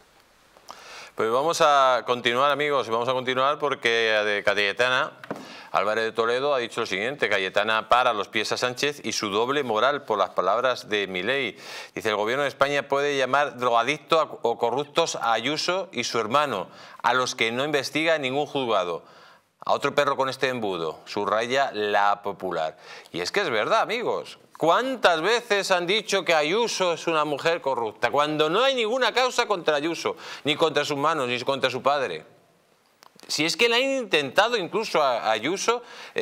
S2: Pues vamos a continuar, amigos, vamos a continuar porque Cayetana Álvarez de Toledo ha dicho lo siguiente: Cayetana para los pies a Sánchez y su doble moral por las palabras de Milei. Dice: el gobierno de España puede llamar drogadictos o corruptos a Ayuso y su hermano, a los que no investiga ningún juzgado. A otro perro con este embudo, subraya La Popular. Y es que es verdad, amigos. ¿Cuántas veces han dicho que Ayuso es una mujer corrupta? Cuando no hay ninguna causa contra Ayuso, ni contra sus manos, ni contra su padre. Si es que le han intentado incluso a Ayuso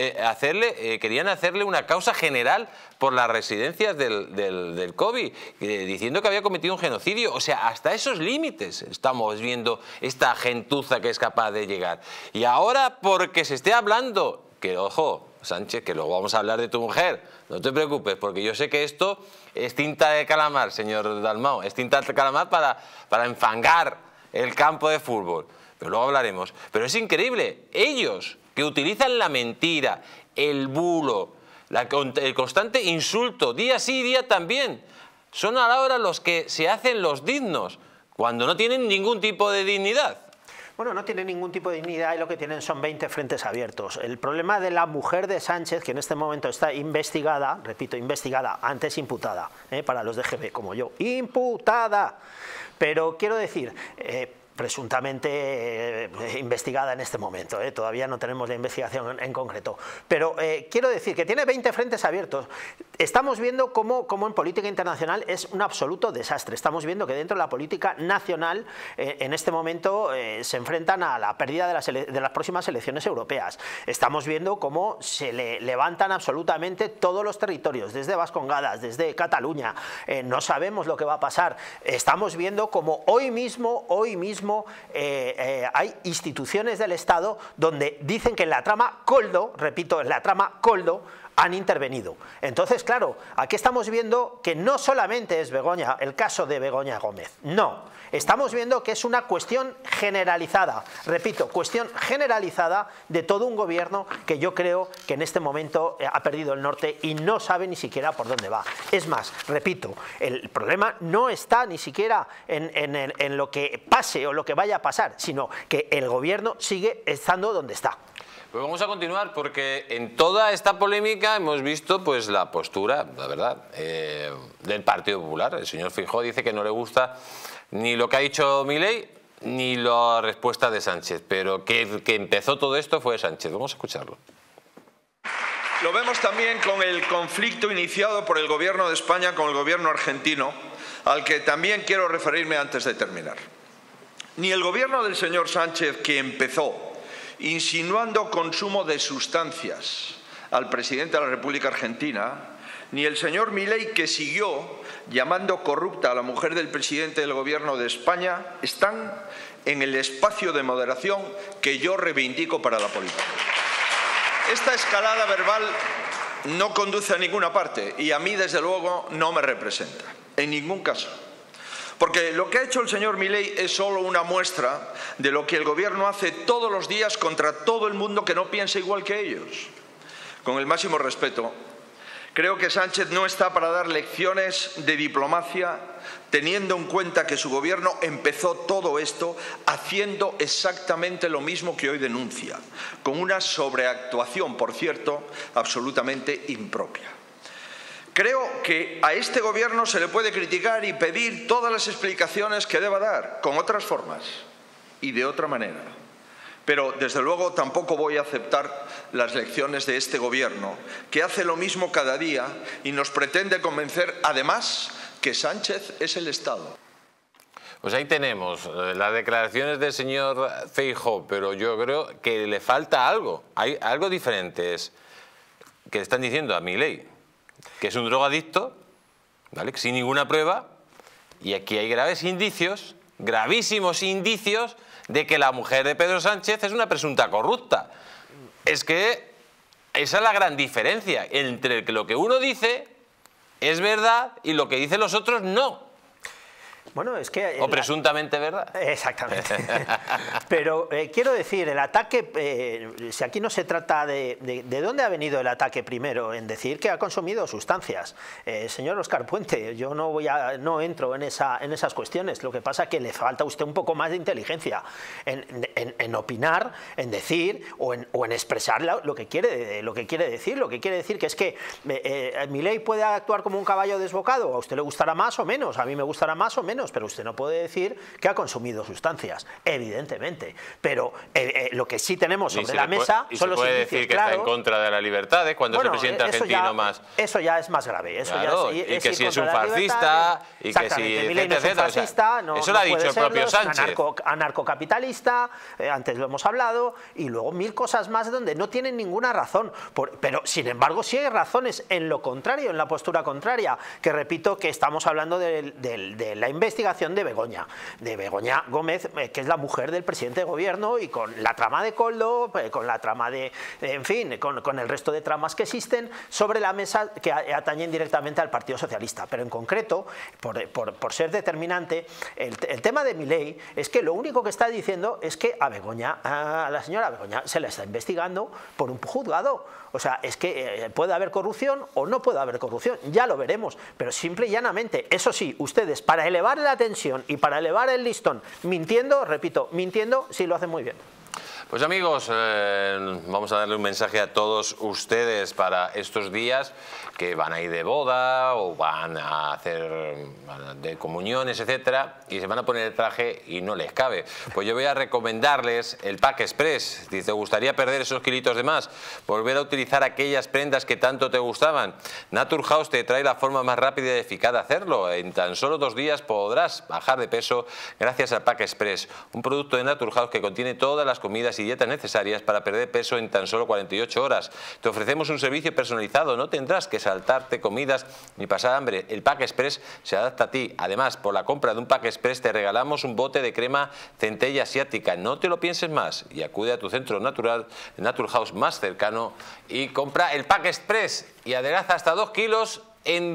S2: querían hacerle una causa general por las residencias del COVID, diciendo que había cometido un genocidio. O sea, hasta esos límites estamos viendo esta gentuza que es capaz de llegar. Y ahora, porque se esté hablando, que ojo, Sánchez, que luego vamos a hablar de tu mujer, no te preocupes, porque yo sé que esto es tinta de calamar, señor Dalmau, es tinta de calamar para enfangar el campo de fútbol. Pero luego hablaremos. Pero es increíble, ellos que utilizan la mentira, el bulo, el constante insulto, día sí, día también, son ahora los que se hacen los dignos, cuando no tienen ningún tipo de dignidad.
S12: Bueno, no tienen ningún tipo de dignidad y lo que tienen son 20 frentes abiertos. El problema de la mujer de Sánchez, que en este momento está investigada, repito, investigada, antes imputada, para los de GB como yo, imputada. Pero quiero decir, presuntamente investigada en este momento, todavía no tenemos la investigación en concreto, pero quiero decir que tiene 20 frentes abiertos. Estamos viendo cómo en política internacional es un absoluto desastre. Estamos viendo que dentro de la política nacional en este momento se enfrentan a la pérdida de las próximas elecciones europeas. Estamos viendo cómo se le levantan absolutamente todos los territorios, desde Vascongadas, desde Cataluña. No sabemos lo que va a pasar. Estamos viendo cómo hoy mismo hay instituciones del Estado donde dicen que en la trama Koldo, repito, en la trama Koldo, han intervenido. Entonces, claro, aquí estamos viendo que no solamente es Begoña, el caso de Begoña Gómez, no. Estamos viendo que es una cuestión generalizada, repito, cuestión generalizada de todo un gobierno que yo creo que en este momento ha perdido el norte y no sabe ni siquiera por dónde va. Es más, repito, el problema no está ni siquiera en lo que pase o lo que vaya a pasar, sino que el gobierno sigue estando donde está.
S2: Pues vamos a continuar porque en toda esta polémica hemos visto pues la postura, la verdad, del Partido Popular. El señor Feijóo dice que no le gusta ni lo que ha dicho Milei ni la respuesta de Sánchez, pero que empezó todo esto fue Sánchez. Vamos a escucharlo.
S16: Lo vemos también con el conflicto iniciado por el gobierno de España con el gobierno argentino, al que también quiero referirme antes de terminar. Ni el gobierno del señor Sánchez, que empezó insinuando consumo de sustancias al presidente de la República Argentina, ni el señor Milei, que siguió llamando corrupta a la mujer del presidente del gobierno de España, están en el espacio de moderación que yo reivindico para la política. Esta escalada verbal no conduce a ninguna parte y a mí, desde luego, no me representa, en ningún caso. Porque lo que ha hecho el señor Milei es solo una muestra de lo que el gobierno hace todos los días contra todo el mundo que no piensa igual que ellos. Con el máximo respeto, creo que Sánchez no está para dar lecciones de diplomacia, teniendo en cuenta que su gobierno empezó todo esto haciendo exactamente lo mismo que hoy denuncia, con una sobreactuación, por cierto, absolutamente impropia. Creo que a este gobierno se le puede criticar y pedir todas las explicaciones que deba dar, con otras formas y de otra manera. Pero, desde luego, tampoco voy a aceptar las lecciones de este gobierno, que hace lo mismo cada día y nos pretende convencer, además, que Sánchez es el Estado.
S2: Pues ahí tenemos las declaraciones del señor Feijóo, pero yo creo que le falta algo. Hay algo diferente. que le están diciendo a Milei que es un drogadicto, ¿vale?, sin ninguna prueba, y aquí hay graves indicios, gravísimos indicios, de que la mujer de Pedro Sánchez es una presunta corrupta. Es que esa es la gran diferencia entre lo que uno dice es verdad y lo que dicen los otros no.
S12: Bueno, es que...
S2: O presuntamente verdad.
S12: Exactamente. Pero quiero decir, el ataque, si aquí no se trata de dónde ha venido el ataque primero, en decir que ha consumido sustancias. Señor Óscar Puente, yo no entro en esas cuestiones. Lo que pasa es que le falta a usted un poco más de inteligencia en opinar, en decir o en expresar lo que quiere decir. Lo que quiere decir que es que Milei puede actuar como un caballo desbocado. A usted le gustará más o menos, a mí me gustará más o menos, pero usted no puede decir que ha consumido sustancias, evidentemente. Pero lo que sí tenemos sobre la mesa son los indicios. ¿Y se puede decir
S2: que está en contra de las libertades cuando es el presidente argentino más...?
S12: Eso ya es más grave. Eso
S2: claro,
S12: ya
S2: y que si es un fascista, y que si...
S12: Milei no es un fascista,
S2: eso lo ha dicho el propio Sánchez.
S12: Anarcocapitalista, antes lo hemos hablado, y luego mil cosas más donde no tienen ninguna razón. Pero, sin embargo, sí hay razones en lo contrario, en la postura contraria, que repito que estamos hablando de la investigación de Begoña Gómez, que es la mujer del presidente de gobierno, y con la trama de Koldo, con la trama de, en fin, con el resto de tramas que existen sobre la mesa que atañen directamente al Partido Socialista. Pero en concreto, por ser determinante, el tema de Milei es que lo único que está diciendo es que a la señora Begoña se la está investigando por un juzgado. O sea, es que puede haber corrupción o no puede haber corrupción, ya lo veremos, pero simple y llanamente, eso sí, ustedes para elevar la tensión y para elevar el listón, mintiendo, repito, mintiendo, sí lo hacen muy bien.
S2: Pues amigos, vamos a darle un mensaje a todos ustedes para estos días que van a ir de boda o van a hacer de comuniones, etcétera, y se van a poner el traje y no les cabe. Pues yo voy a recomendarles el Pack Express. Si te gustaría perder esos kilitos de más, volver a utilizar aquellas prendas que tanto te gustaban, Naturhaus te trae la forma más rápida y eficaz de hacerlo. En tan solo 2 días podrás bajar de peso gracias al Pack Express, un producto de Naturhaus que contiene todas las comidas y dietas necesarias para perder peso en tan solo 48 horas. Te ofrecemos un servicio personalizado, no tendrás que saltarte comidas ni pasar hambre. El Pack Express se adapta a ti. Además, por la compra de un Pack Express te regalamos un bote de crema centella asiática. No te lo pienses más y acude a tu centro Naturhaus más cercano y compra el Pack Express y adelgaza hasta 2 kilos en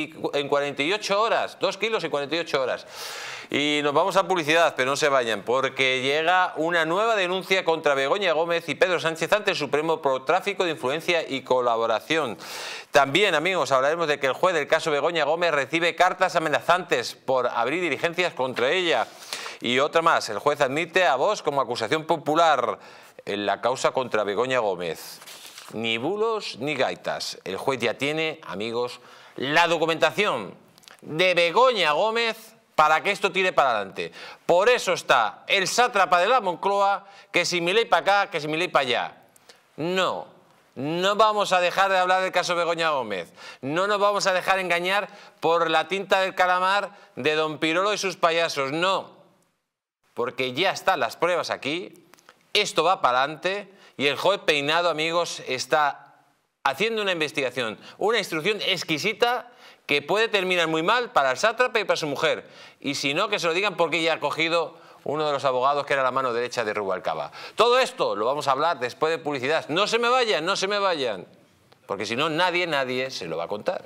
S2: 48 horas. 2 kilos en 48 horas. Y nos vamos a publicidad, pero no se vayan, porque llega una nueva denuncia contra Begoña Gómez y Pedro Sánchez ante el Supremo por tráfico de influencia y colaboración. También, amigos, hablaremos de que el juez del caso Begoña Gómez recibe cartas amenazantes por abrir diligencias contra ella. Y otra más, el juez admite a Vox como acusación popular en la causa contra Begoña Gómez. Ni bulos ni gaitas. El juez ya tiene, amigos, la documentación de Begoña Gómez para que esto tire para adelante. Por eso está el sátrapa de la Moncloa, que si Milei para acá, que si Milei para allá. No vamos a dejar de hablar del caso Begoña Gómez. No nos vamos a dejar engañar por la tinta del calamar de don Pirolo y sus payasos. No, porque ya están las pruebas aquí, esto va para adelante y el juez Peinado, amigos, está haciendo una investigación, una instrucción exquisita que puede terminar muy mal para el sátrapa y para su mujer. Y si no, que se lo digan porque ya ha cogido uno de los abogados que era la mano derecha de Rubalcaba. Todo esto lo vamos a hablar después de publicidad. No se me vayan, no se me vayan. Porque si no, nadie se lo va a contar.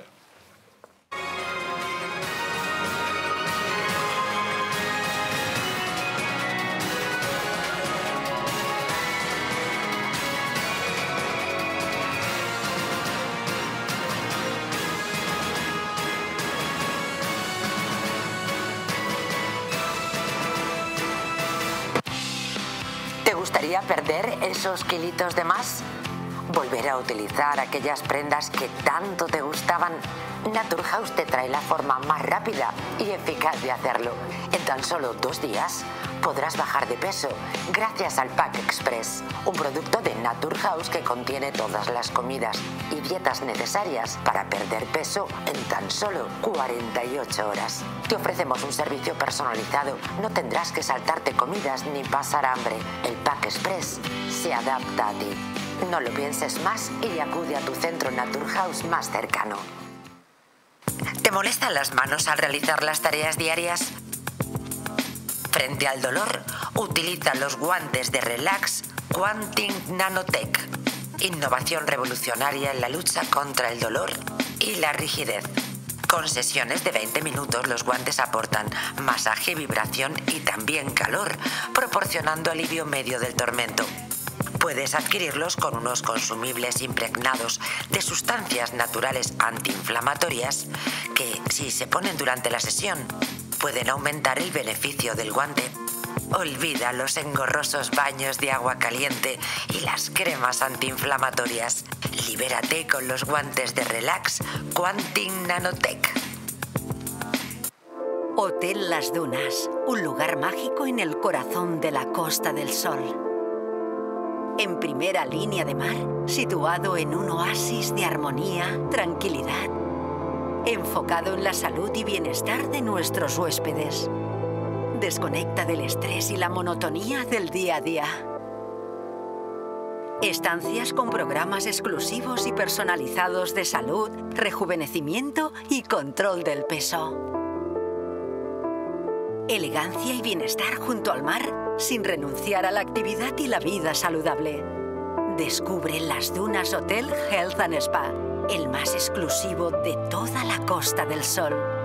S17: ¿Te gustaría perder esos kilitos de más? ¿Volver a utilizar aquellas prendas que tanto te gustaban Naturhaus te trae la forma más rápida y eficaz de hacerlo. En tan solo 2 días podrás bajar de peso gracias al Pack Express, un producto de Naturhaus que contiene todas las comidas y dietas necesarias para perder peso en tan solo 48 horas. Te ofrecemos un servicio personalizado, no tendrás que saltarte comidas ni pasar hambre. El Pack Express se adapta a ti. No lo pienses más y acude a tu centro Naturhaus más cercano. ¿Te molestan las manos al realizar las tareas diarias? Frente al dolor, utiliza los guantes de Relax Quantum Nanotech. Innovación revolucionaria en la lucha contra el dolor y la rigidez. Con sesiones de 20 minutos, los guantes aportan masaje, vibración y también calor, proporcionando alivio medio del tormento. Puedes adquirirlos con unos consumibles impregnados de sustancias naturales antiinflamatorias que, si se ponen durante la sesión, pueden aumentar el beneficio del guante. Olvida los engorrosos baños de agua caliente y las cremas antiinflamatorias. Libérate con los guantes de Relax Quantum Nanotech.
S18: Hotel Las Dunas, un lugar mágico en el corazón de la Costa del Sol. En primera línea de mar, situado en un oasis de armonía, tranquilidad, enfocado en la salud y bienestar de nuestros huéspedes. Desconecta del estrés y la monotonía del día a día. Estancias con programas exclusivos y personalizados de salud, rejuvenecimiento y control del peso. Elegancia y bienestar junto al mar, sin renunciar a la actividad y la vida saludable. Descubre Las Dunas Hotel Health and Spa, el más exclusivo de toda la Costa del Sol.